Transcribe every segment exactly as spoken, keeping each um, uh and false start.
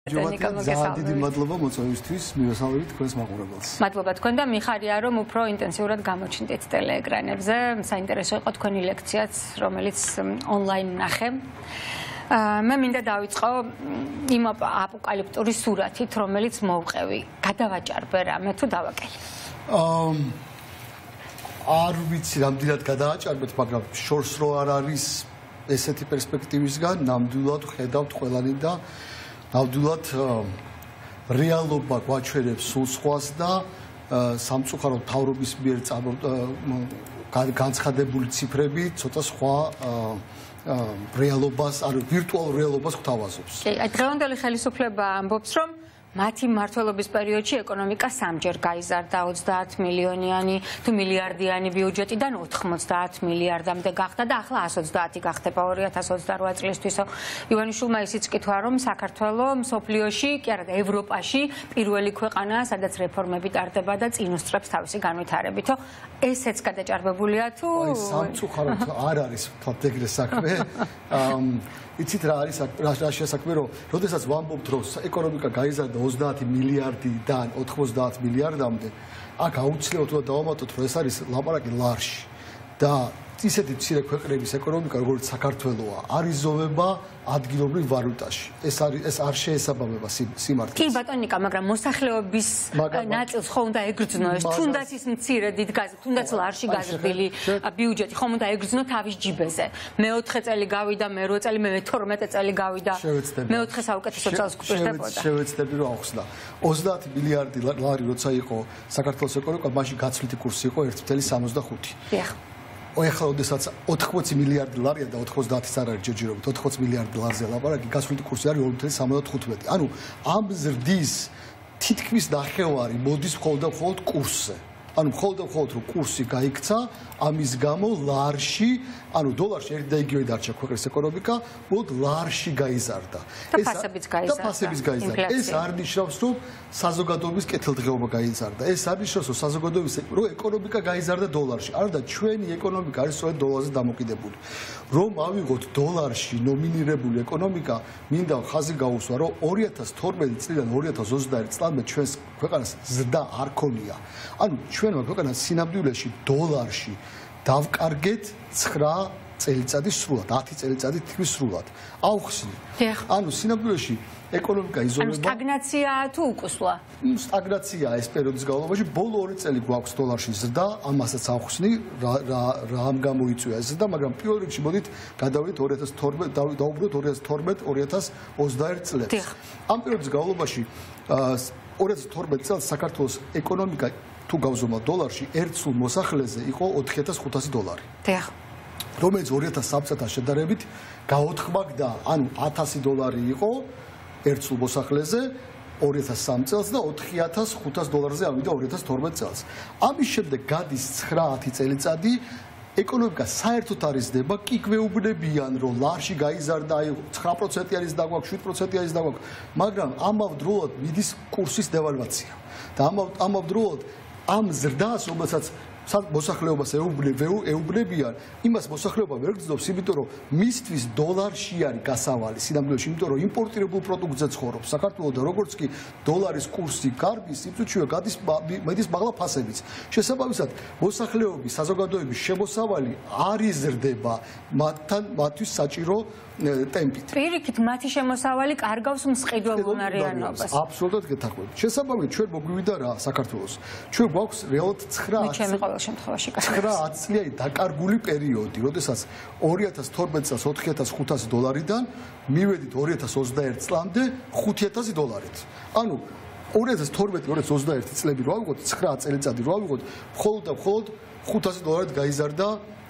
ძალიან დიდი მადლობა მოწვევისთვის, მივესალმებით თქვენს მაყურებელს. მადლობა თქვენ და მიხარია რომ უფრო ინტენსიურად გამოჩნდით ტელეეკრანებზე. საინტერესო იყო თქვენი ლექციაც, რომელიც ონლაინ ნახე. მე მინდა დავიწყო იმ აპოკალიფტური სურათით, რომელიც მოვყევი. გადავაჭარბე რამე თუ დავაკელი? არ ვიცი რამდენად გადავაჭარბეთ, მაგრამ შორს რო არ არის ესეთი პერსპექტივისგან, ნამდვილად ხედავთ ყველანი და ნამდვილად რეალობა გვაჩვენებს სულ სხვას და სამწუხაროდ მთავრობის მიერ განცხადებული ციფრები ცოტა სხვა რეალობას, ან ვირტუალურ რეალობას გვთავაზობს. კი, დღევანდელი ხელისუფლება ამბობს, რომ მათი მმართველობის პერიოდში ეკონომიკა სამჯერ გაიზარდა ოცდაათ მილიონიანი თუ მილიარდიანი ბიუჯეტიდან ოთხმოცდაათ მილიარდამდე გახდა და ახლა ას ოცდაათი გახდება ორი ათას ოცდარვა წლისთვისო. ივანიშვილმა ისიც იკითხა, რომ საქართველო მსოფლიოში, კი არა, ევროპაში პირველი ქვეყანაა, სადაც რეფორმები ტარდება და წინ უსწრებს თავისი განვითარებითო. ესეც გადაჭარბებულია თუ სამწუხაროდ არ არის ვთქვათ ეგრე საქმე. იცით რა არის რა შესაქმე, რომ როდესაც ვამბობთ, რომ ეკონომიკა გაიზარდა ოცდაათი მილიარდიდან ოთხმოცდაათ მილიარდამდე, აქ აუცილებლად დავამატოთ, რომ ეს არის ლაპარაკი ლარში და ისეთი მცირე ქვეყნების ეკონომიკა, როგორც საქართველოა, არ იზომება ადგილობრივ ვალუტაში. ეს არის ეს არ შეესაბამება სიმართლეს. კი ბატონიკა, მაგრამ მოსახლეობის ნაწილს ხომ უნდა ეგრძნო ეს, თუნდაც ის მცირე დიდ გაზ, თუნდაც ლარში გაზრდილი ბიუჯეტი ხომ უნდა ეგრძნო თავის ჯიბეზე. მეოთხე წელი გავიდა, მერვე წელი, მე მეთორმეტე წელი გავიდა. მეოთხე საუკეთესო წელს გვპირდებოდა. შევეცდები რომ ახსნა. ოცდაათი მილიარდი ლარი როცა იყო საქართველოს ეკონომიკა, მაშინ გაცვლითი კურსი იყო ერთი წელი სამოცდახუთი. დიახ. ეხლა ოდესაც ოთხმოცი მილიარდი ლარია და ოთხმოცდაათიც არ არის ჯერჯერობით, ოთხმოცი მილიარდი ლარზე ლაპარაკი, გაცვლითი კურსი არის ორი წელი სამოცდახუთი. ანუ ამ ზრდის თითქმის ნახევარი მოდის მხოლოდ და მხოლოდ კურსზე. ანუ მხოლოდ და მხოლოდ რომ კურსი გაიქცა, ამის გამო ლარში, ანუ დოლარში ერთი და იგივე დარჩა ქვეყნის ეკონომიკა, მხოლოდ ლარში გაიზარდა. და ფასებიც გაიზარდა. და ფასებიც გაიზარდა. ეს არ ნიშნავს, რომ საზოგადოების კეთილდღეობა გაიზარდა. ეს არ ნიშნავს, რომ საზოგადოების რომ ეკონომიკა გაიზარდა დოლარში. არა და ჩვენი ეკონომიკა არის სწორედ დოლარზე დამოკიდებული. რომ ავიღოთ დოლარში ნომინირებული ეკონომიკა, მინდა ხაზი გაუსვა, რომ ორი ათას თორმეტი წლიდან ორი ათას ოცდაერთი წლამდე ჩვენს ქვეყანას ზრდა არ ქონია. ანუ ჩვენმა ქვეყანას სინამდვილეში დოლარში დავკარგეთ ცხრა წელიწადი სრულად, ათი წელიწადი თითქმის სრულად. ავხსნი. ანუ სინამდვილეში ეკონომიკა იზოლება. ანუ სტაგნაცია თუ უკუსვლა? სტაგნაციაა ეს პერიოდის განმავლობაში, ბოლო ორი წელი გვაქვს დოლარში ზრდა, ამასაც ავხსნი, რა რა რამ გამოიწვია ეს ზრდა, მაგრამ პირველ რიგში მოდით გადავიდეთ ორი ათას თორმეტ დავუბრუნდეთ ორი ათას თორმეტ ორი ათას ოცდაერთ წლებს. ამ პერიოდის განმავლობაში ორი ათას თორმეტ წელს საქართველოს ეკონომიკა თუ გავზომა დოლარში ერთ სულ მოსახლეზე იყო ოთხი ათას ხუთასი დოლარი. დიახ. რომელიც ორი ათას სამი წელთან შედარებით გაოთხმაგდა, ანუ ათასი დოლარი იყო ერთ სულ მოსახლეზე ორი ათას სამი წელს და ოთხი ათას ხუთას დოლარზე ავიდა ორი ათას თორმეტ წელს. ამის შემდეგ გადის ცხრა ათი წელიწადი, ეკონომიკა საერთოდ არ იზრდება, კი გვეუბნებიან, რომ ლარში გაიზარდა, აი ცხრა პროცენტი არის დაგვაქვს, შვიდ პროცენტი არის დაგვაქვს, მაგრამ ამავდროულად მიდის კურსის დევალვაცია. და ამავდროულად ამ ზრდას, რომელსაც მოსახლეობას ეუბნებიან, იმას მოსახლეობა ვერ გრძნობს, იმიტომ რომ მისთვის დოლარში არის გასავალი, სინამდვილეში, იმიტომ რომ იმპორტირებულ პროდუქტზე ცხოვრობს საქართველო და როგორც კი დოლარის კურსი გარბის, სიმწუჩივე გადის მედის მაღლა ფასებიც. შესაბამისად, მოსახლეობის, საზოგადოების შემოსავალი არ იზრდება მათთან მათთვის საჭირო ტემპით. პირიქით, მათი შემოსავალი კარგავს მსყიდველ უნარიანობას. აბსოლუტურად გეთანხმებით. შესაბამისად, ჩვენ მოგვივიდა რა საქართველოს. ჩვენ გვაქვს რეალურად ცხრა შემთხვევაში ცხრა ათი წლიანი დაკარგული პერიოდი, როდესაც ორი ათას თორმეტ წელს ოთხი ათას ხუთასი დოლარიდან მივედით ორი ათას ოცდაერთ წლამდე ხუთი ათასი დოლარით. ანუ ორი ათას თორმეტი ორი ათას ოცდაერთი წლები რო ავიღოთ, ცხრა წელიწადი რო ავიღოთ, მხოლოდ და მხოლოდ ხუთასი დოლარით გაიზარდა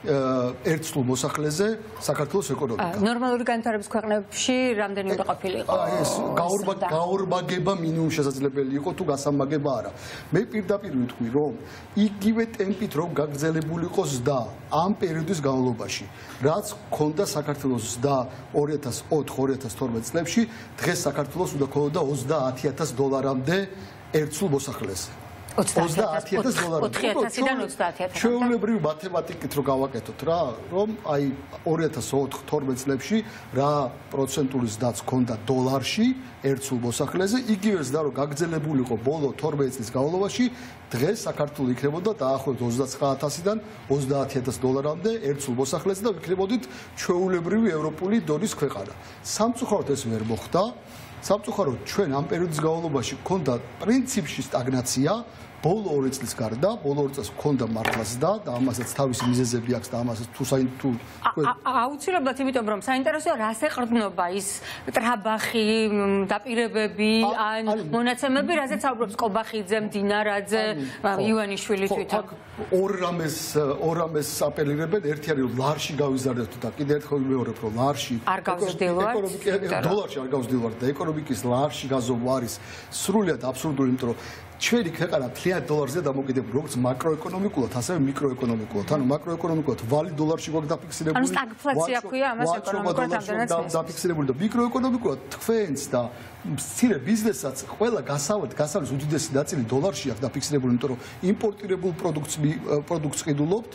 ერთ სულ მოსახლეზე საქართველოს ეკონომიკა. ნორმალური განვითარების ქვეყნებში რამდენი უნდა ყოფილიყო? ეს გაორმაგება მინიმუმ შესაძლებელი იყო თუ გასამაგება არა. მე პირდაპირ ვიტყვი, რომ იგივე ტემპით რომ გაგრძელებული იყო ზრდა ამ პერიოდის განმავლობაში, რაც ქონდა საქართველოს ზრდა ორი ათას ოთხ ორი ათას თორმეტ წლებში, დღეს საქართველოს უნდა ქონოდა ოცდაათი ათას დოლარამდე ერთ სულ მოსახლეზე. ოცდაათი ათასი დოლარი. ოთხი ათასიდან ოცდაათი ათასამდე. ჩვეულებრივი მათემატიკით რო გავაკეთოთ რა, რომ აი ორი ათას ოთხ თორმეტ წლებში რა პროცენტული ზდაც ჰქონდა დოლარში ერთ სულ მოსახლეზე, იგივე ზდა რო გაგრძელებულიყო ბოლო თორმეტ წლის განმავლობაში, დღეს საქართველო იქნებოდა დაახლოებით ოცდაცხრა ათასიდან ოცდაათი ათასი დოლარამდე ერთ სულ მოსახლეზე და ვიქნებოდით ჩვეულებრივი ევროპული დონის ქვეყანა. სამწუხაროდ ეს ვერ მოხდა. სამწუხაროდ ჩვენ ამ პერიოდის განმავლობაში გქონდა პრინციპში სტაგნაცია. ბოლო ორი წლის გარდა, ბოლო ორი წელს გქონდა მართლა ზრდა და ამასაც თავისი მიზეზები აქვს და ამასაც თუ თუ აუცილებლად, იმიტომ რომ საინტერესოა რას ეყრდნობა ის ტრაბახი, დაპირებები, ან მონაცემები, რაზეც საუბრობს კობახიძე, მდინარაძე, ივანიშვილი თვითონ. ორ რამეს ორ რამეს აპელირებენ, ერთი არის რომ ლარში გავიზარდეთ და კიდევ ერთხელ ვიმეორებ რომ ლარში არ გავზრდილვართ, დოლარში არ გავზრდილვართ და ეკონომიკის ლარში გაზომვა არის სრულიად აბსურდული, იმიტომ რომ ჩვენი ქვეყანა მთლიანად დოლარზე დამოკიდებული, როგორც მაკროეკონომიკულად, ასევე მიკროეკონომიკულად. ანუ მაკროეკონომიკულად ვალი დოლარში გვაქვს დაფიქსირებული. ანუ სტაგფლაცია ქვია ამას ეკონომიკურად ამდენად დაფიქსირებული და მიკროეკონომიკულად თქვენს და მცირე ბიზნესაც ყველა გასავლით, გასავლის უდიდესი ნაწილი დოლარში აქვს დაფიქსირებული, იმიტომ რომ იმპორტირებულ პროდუქტს პროდუქტს ყიდულობთ.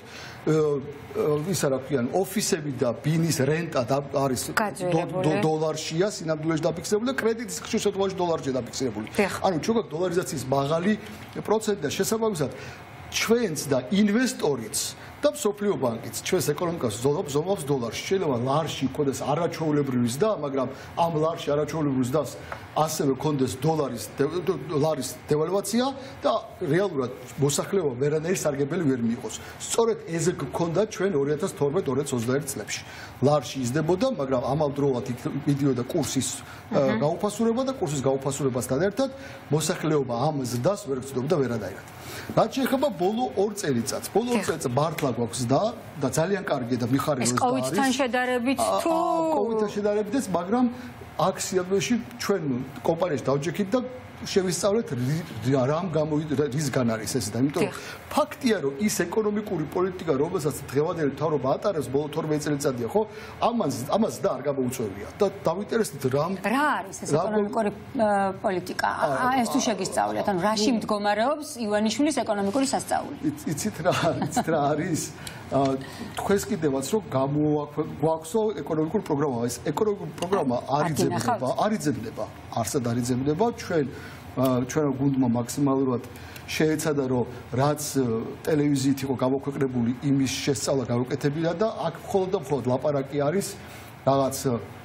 ისა რა ქვიან, ოფისები და ბინის რენტა არის დოლარშია, სინამდვილეში დაფიქსირებული და კრედიტის ხშირ შემთხვევაში დოლარშია დაფიქსირებული. ანუ ჩვენ გვაქვს დოლარიზაციის მაღალი პროცენტი და შესაბამისად ჩვენც და ინვესტორიც და მსოფლიო ბანკიც ჩვენს ეკონომიკას ზომავს დოლარში. შეიძლება ლარში იქონდეს არაჩვეულებრივი ზრდა, მაგრამ ამ ლარში არაჩვეულებრივი ზრდას ასევე ქონდეს დოლარის ლარის დევალვაცია და რეალურად მოსახლეობა ვერანაირი სარგებელი ვერ მიიღოს. სწორედ ეს გქონდა ჩვენ ორი ათას თორმეტ ორი ათას ოცდაერთ წლებში. ლარში იზრდებოდა, მაგრამ ამავდროულად მიდიოდა კურსის გაუფასურება და კურსის გაუფასურებასთან ერთად მოსახლეობა ამ ზრდას ვერ გრძნობდა ვერანაირად. რაც შეეხება ბოლო ორ წელიწადს, ბოლო ორ წელიწადს მართლა გვაქვს ზრდა და ძალიან კარგია და მიხარია ეს კოვიდთან შედარებით თუ კოვიდთან შედარებითაც, მაგრამ აქ სიახლოვეში ჩვენ კომპანიაში დავჯექით და შევისწავლეთ რამ გამოვიდა რისგან არის ეს და იმიტომ რომ ფაქტია რომ ის ეკონომიკური პოლიტიკა რომელსაც დღევანდელი მთავრობა ატარებს ბოლო თორმეტ წელიწადია ხო ამას ამას და არ გამოუწევია და დავინტერესდით რამ რა არის ეს ეკონომიკური პოლიტიკა ეს თუ შეგისწავლეთ ანუ რაში მდგომარეობს ივანიშვილის ეკონომიკური სასწაული იცით რა იცით რა არის თქვენს კიდევაც რომ გამოაქვსო ეკონომიკური პროგრამა ეს ეკონომიკური პროგრამა არ იძებნება არ იძებნება არსად არ იძებნება ჩვენ ჩვენ გუნდმა მაქსიმალურად შეეცადა რომ რაც ტელევიზიით იყო გამოქვეყნებული იმის შესწავლა გავუკეთებინა და აქ მხოლოდ და მხოლოდ ლაპარაკი არის რაღაც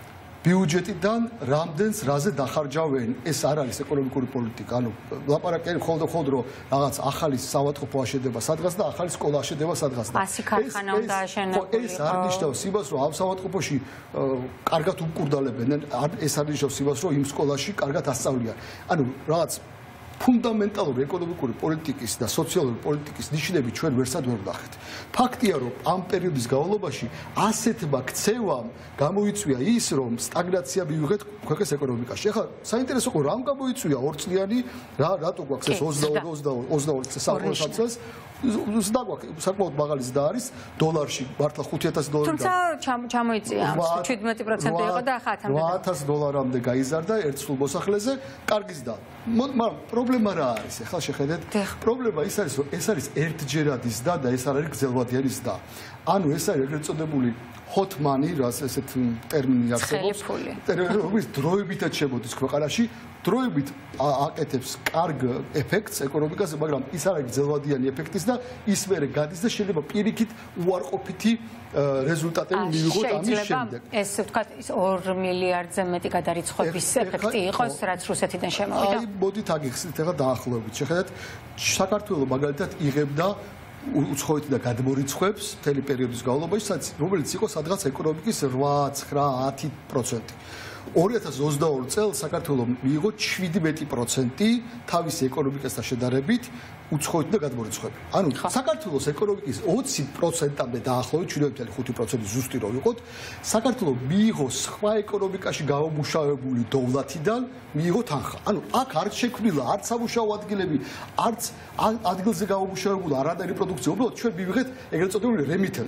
ბიუჯეტიდან რამდენს რაზე დახარჯავენ ეს არ არის ეკონომიკური პოლიტიკა ანუ ლაპარაკი არის მხოლოდ და მხოლოდ რომ რაღაც ახალი საავადმყოფო აშენდება სადღაც და ახალი სკოლა აშენდება სადღაც და ასი ქარხანა უნდა აშენებულიყო ეს არ ნიშნავს იმას რომ ამ საავადმყოფოში კარგად უმკვდალებენ ეს არ ნიშნავს იმას რომ იმ სკოლაში კარგად ასწავლიან ანუ რაღაც ფუნდამენტალური ეკონომიკური პოლიტიკის და სოციალური პოლიტიკის ნიშნები ჩვენ ვერსად ვერ ვნახეთ. ფაქტია, რომ ამ პერიოდის განმავლობაში ასეთმა ქცევამ გამოიწვია ის, რომ სტაგნაცია მივიღეთ ქვეყნის ეკონომიკაში. ახლა საინტერესო ყო რამ გამოიწვია ორწლიანი, რა რატო გვაქვს ეს ოცდაორი ოცდაორი წელს ზრდა გვაქვს საკმაოდ მაღალი ზრდა არის დოლარში მართლა ხუთი ათასი დოლარი თუმცა ჩამოიწია შვიდმეტი პროცენტი იყო და ახლა ათამდე რვა ათას დოლარამდე გაიზარდა ერთ სულ მოსახლეზე კარგი ზრდა მაგრამ პრობლემა რა არის ახლა შეხედეთ პრობლემა ის არის რომ ეს არის ერთჯერადი ზრდა და ეს არ არის გრძელვადიანი ზრდა ანუ ეს არის ეგრეთ წოდებული hot money რას ესეთ ტერმინი არსებობს რომელიც დროებითაც შემოდის ქვეყანაში დროებით აკეთებს კარგ ეფექტს ეკონომიკაზე, მაგრამ ის არ არის გრძელვადიანი ეფექტის და ის მერე გადის და შეიძლება პირიქით უარყოფითი რეზულტატები მივიღოთ ამის შემდეგ. ეს ვთქვათ, ის ორ მილიარდზე მეტი გადარიცხვის ეფექტი იყოს, რაც რუსეთიდან შემოვიდა. აი, მოდით აგიხსნით ახლა დაახლოებით. შეხედეთ, საქართველო მაგალითად იღებდა უცხოეთი და გადმორიცხვებს მთელი პერიოდის განმავლობაში, რომელიც იყო სადღაც ეკონომიკის რვა ცხრა ათი პროცენტი. ორი ათას ოცდაორი წელს საქართველო მიიღო შვიდმეტი პროცენტი თავისი ეკონომიკასთან შედარებით უცხოეთი და გადმორიცხვები. ანუ საქართველოს ეკონომიკის ოცი პროცენტამდე დაახლოებით შვიდმეტი წელი ხუთი პროცენტი ზუსტი რო ვიყოთ, საქართველო მიიღო სხვა ეკონომიკაში გამომუშავებული დოვლათიდან მიიღო თანხა. ანუ აქ არ შექმნილა არც სამუშაო ადგილები, არც ადგილზე გამომუშავებული არანაირი პროდუქცია. უბრალოდ ჩვენ მივიღეთ ეგრეთ წოდებული remittance.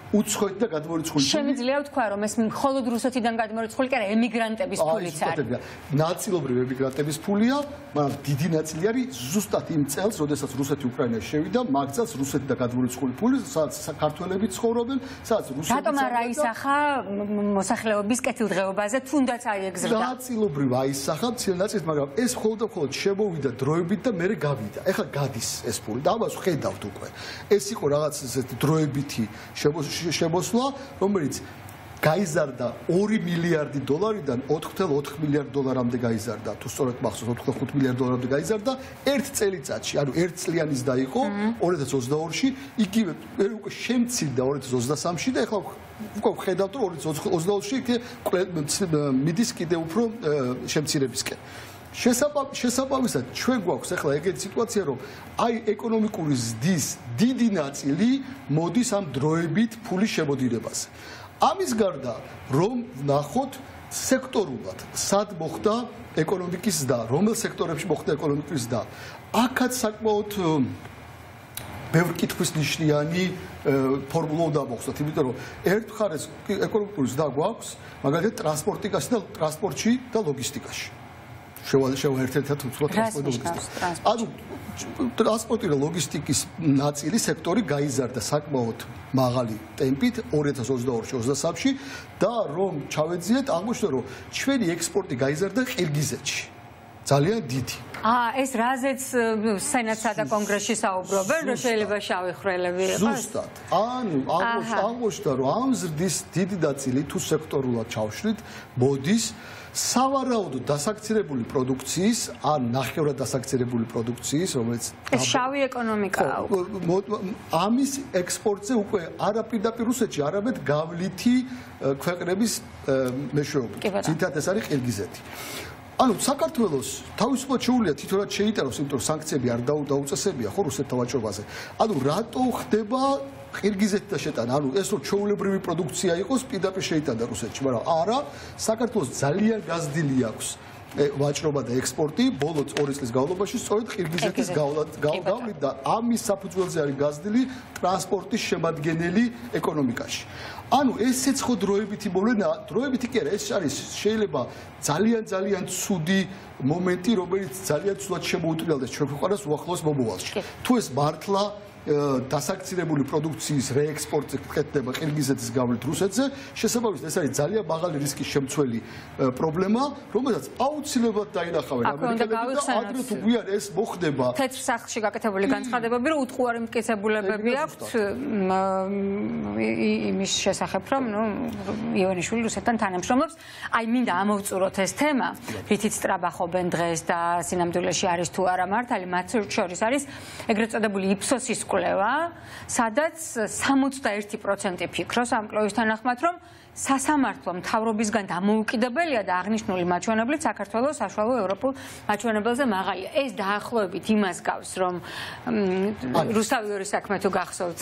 უცხოეთ და გადმორიცხული ფული. Შემიძლია ვთქვა, რომ ეს მხოლოდ რუსეთიდან გადმორიცხული კი არა, ემიგრანტების ფულიც არის. ნაწილობრივ ემიგრანტების ფულია, მაგრამ დიდი ნაწილი არის ზუსტად იმ წელს, როდესაც რუსეთი უკრაინაში შევიდა, მაგ წელს რუსეთიდან გადმორიცხული ფული, სადაც საქართველები ცხოვრობენ, სადაც რუსები. რატომ არ აისახა მოსახლეობის კეთილდღეობაზე, თუნდაც აიეგზრდა? ნაწილობრივ აისახა, მცირე ნაწილით, მაგრამ ეს მხოლოდ და მხოლოდ შემოვიდა დროებით და მერე გავიდა. ეხლა გადის ეს ფული და ამას ხედავთ უკვე. ეს იყო რაღაც ესეთი დროებითი შემოსვლა, რომელიც გაიზარდა ორი მილიარდი დოლარიდან ოთხ ათას ოთხ მილიარდ დოლარამდე გაიზარდა. თუ სწორედ მახსოვს, ოთხ ათას ხუთ მილიარდ დოლარამდე გაიზარდა ერთ წელიწადში, ანუ ერთ წლიანის დაიყო ორი ათას ოცდაორში, იგივე უკვე შემცირდა ორი ათას ოცდასამში და ეხლა უკვე ხედავთ, რომ ორი ათას ოცდაოთხში მიდის კიდე უფრო შემცირებისკენ. შესაბამისად ჩვენ გვაქვს ახლა ეგეთი სიტუაცია, რომ აი ეკონომიკური ზრდის დიდი ნაწილი მოდის ამ დროებით ფულის შემოდინებაზე. ამის გარდა რომ ნახოთ სექტორულად სად მოხდა ეკონომიკის ზრდა, რომელ სექტორებში მოხდა ეკონომიკის ზრდა. აქაც საკმაოდ ბევრი კითხვის ნიშნიანი ფორმულა უნდა მოხსნათ, იმიტომ რომ ერთ მხარეს ეკონომიკური ზრდა გვაქვს, მაგალითად ტრანსპორტიკაში და ტრანსპორტში და ლოგისტიკაში. შევაერთებთ უცხოურ ტრანსპორტს. ანუ ტრანსპორტი და ლოგისტიკის ნაწილი სექტორი გაიზარდა საკმაოდ მაღალი ტემპით ორი ათას ოცდაორში ოცდასამში და რომ ჩავეძიეთ, აღმოჩნდა რომ ჩვენი ექსპორტი გაიზარდა ყირგიზეთში. ძალიან დიდი. აა ეს რაზეც სენატსა და კონგრესში საუბრობენ, რომ შეიძლება შავი ხვრელები იყოს. ზუსტად. ანუ აღმოჩნდა რომ ამ ზრდის დიდი ნაწილი თუ სექტორულად ჩავშლით, მოდის სავარაუდო დასაქცირებული პროდუქციის, ან ნახევრად დასაქცირებული პროდუქციის, რომელიც ეს შავი ეკონომიკაა. ამის ექსპორტზე უკვე არა პირდაპირ რუსეთში, არამედ გავლითი ქვეყნების მეშვეობით. ძირითადად ეს არის ყირგიზეთი. ანუ საქართველოს თავისუფლად შეუძლია თვითონაც შეიტანოს, იმიტომ რომ სანქციები არ დაუწესებია ხო რუსეთთან ვაჭრობაზე. ანუ რატო ხდება ყირგიზეთთან შეტანა? ანუ ეს რომ ჩვეულებრივი პროდუქცია იყოს, პირდაპირ შეიტანდა რუსეთში, მაგრამ არა, საქართველოს ძალიან გაზრდილი აქვს ვაჭრობა და ექსპორტი ბოლო ორი წლის განმავლობაში სწორედ ყირგიზეთის გავლით და ამის საფუძველზე არის გაზრდილი ტრანსპორტის შემადგენელი ეკონომიკაში. ანუ ესეც ხო დროებითი მოვლენაა, დროებითი კი არა, ეს არის შეიძლება ძალიან ძალიან ცუდი მომენტი, რომელიც ძალიან ცუდად შემოუტრიალდეს ჩვენ ქვეყანას უახლოეს მომავალში. თუ ეს მართლა დასაქცირებული პროდუქციის რეექსპორტზე ხდება ყირგიზეთის გავლით რუსეთზე, შესაბამისად ეს არის ძალიან მაღალი რისკის შემცველი პრობლემა, რომელსაც აუცილებლად დაინახავენ ამერიკელები და ადრე თუ გვიან ეს მოხდება. თეთრ სახლში გაკეთებული განცხადებები, რომ უტყუარი მტკიცებულებები აქვთ იმის შესახებ, რომ ნუ ივანიშვილი რუსეთთან თანამშრომლობს. აი მინდა ამოვწუროთ ეს თემა, რითიც ტრაბახობენ დღეს და სინამდვილეში არის თუ არა მართალი, მათ შორის არის ეგრეთ წოდებული იფსოსის კვლევა, სადაც სამოცდაერთი პროცენტი ფიქრობს ამ კვლევის თანახმად, რომ სასამართლო მთავრობისგან დამოუკიდებელია და აღნიშნული მაჩვენებლით საქართველოს საშუალო ევროპულ მაჩვენებელზე მაღალია. ეს დაახლოებით იმას გავს, რომ რუსთავი ორი საქმე თუ გახსოვთ,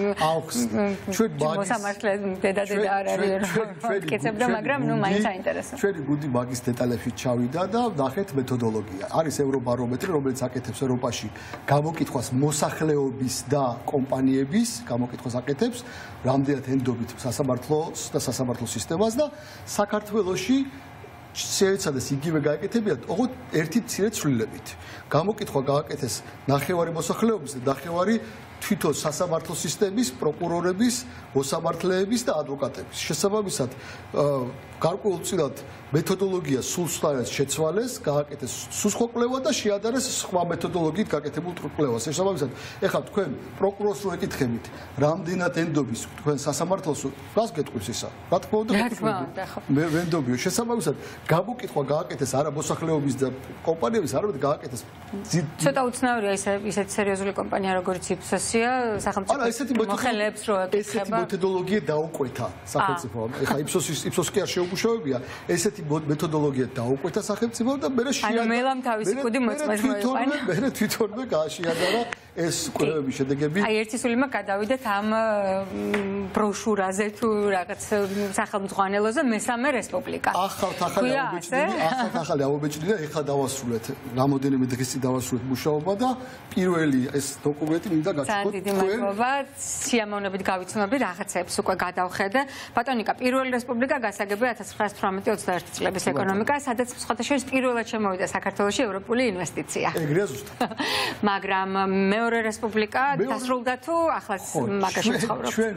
მოსამართლე დედა-დედა არ არის მტკიცებდა, მაგრამ ნუ მაინც აინტერესებს. ჩვენი გუნდი მაგის დეტალებში ჩავიდა და ნახეთ მეთოდოლოგია. არის ევრობარომეტრი, რომელიც აკეთებს ევროპაში გამოკითხვას მოსახლეობის და კომპანიების, გამოკითხვას აკეთებს რამდენად ენდობით სასამართლოს და სასამართლო სისტემას და საქართველოში შეეცადეს იგივე გააკეთებიათ, ოღონდ ერთი მცირე ცვლილებით. გამოკითხვა გააკეთეს ნახევარი მოსახლეობის და ნახევარი თვითონ სასამართლო სისტემის, პროკურორების, მოსამართლეების და ადვოკატების. შესაბამისად, გარკვეულწილად მეთოდოლოგია სულ სხვადასხვა შეცვალეს, გააკეთეს სუსხო კვლევა და შეადარეს სხვა მეთოდოლოგიით გაკეთებულ კვლევას. შესაბამისად, ეხლა თქვენ პროკურორს რო ეკითხებით, რამდენად ენდობის თქვენ სასამართლოს, რას გეტყვით ისა? რა თქმა უნდა, მე ვენდობიო. შესაბამისად, გამოკითხვა გააკეთეს არა მოსახლეობის და კომპანიების, არამედ გააკეთეს ცოტა უცნაურია ისეთ სერიოზული კომპანია, როგორც იფსოსია, სახელმწიფო მოხელეებს რო ეკითხება. ესეთი მეთოდოლოგია დაუკვეთა სახელმწიფომ. ეხლა იფსოსის იფსოს კი არ შეუკვეთა მუშაობია, ესეთი მეთოდოლოგია დაუკვეთა სახელმწიფო და მე ანუ მელამ თავისი კუდი მოწმეს მოიყვანა. მე თვითონვე გააშიადარა ეს კვლევების შედეგები. აი ერთი სულმა გადავიდეთ ამ ბროშურაზე თუ რაღაც სახელმძღვანელოზე მესამე რესპუბლიკა. ახალ ახალი აუბეჭდილი, ახალ ახალი აუბეჭდილი და ეხლა დავასრულეთ. რამოდენიმე დღის წინ დავასრულეთ მუშაობა და პირველი ეს დოკუმენტი მინდა გაჩვენოთ. ძალიან დიდი მადლობა. სიამოვნებით გავიცნობი რაღაცებს უკვე გადავხედე. ბატონიკა, პირველი რესპუბლიკა გასაგებია ათას ცხრაასი თვრამეტი ოცდაერთი წლების ეკონომიკა, სადაც სხვათა შორის პირველად შემოვიდა საქართველოში ევროპული ინვესტიცია. ეგრეა ზუსტად. მაგრამ მეორე რესპუბლიკა დასრულდა თუ ახლაც მაგაში ვცხოვრობთ? ჩვენ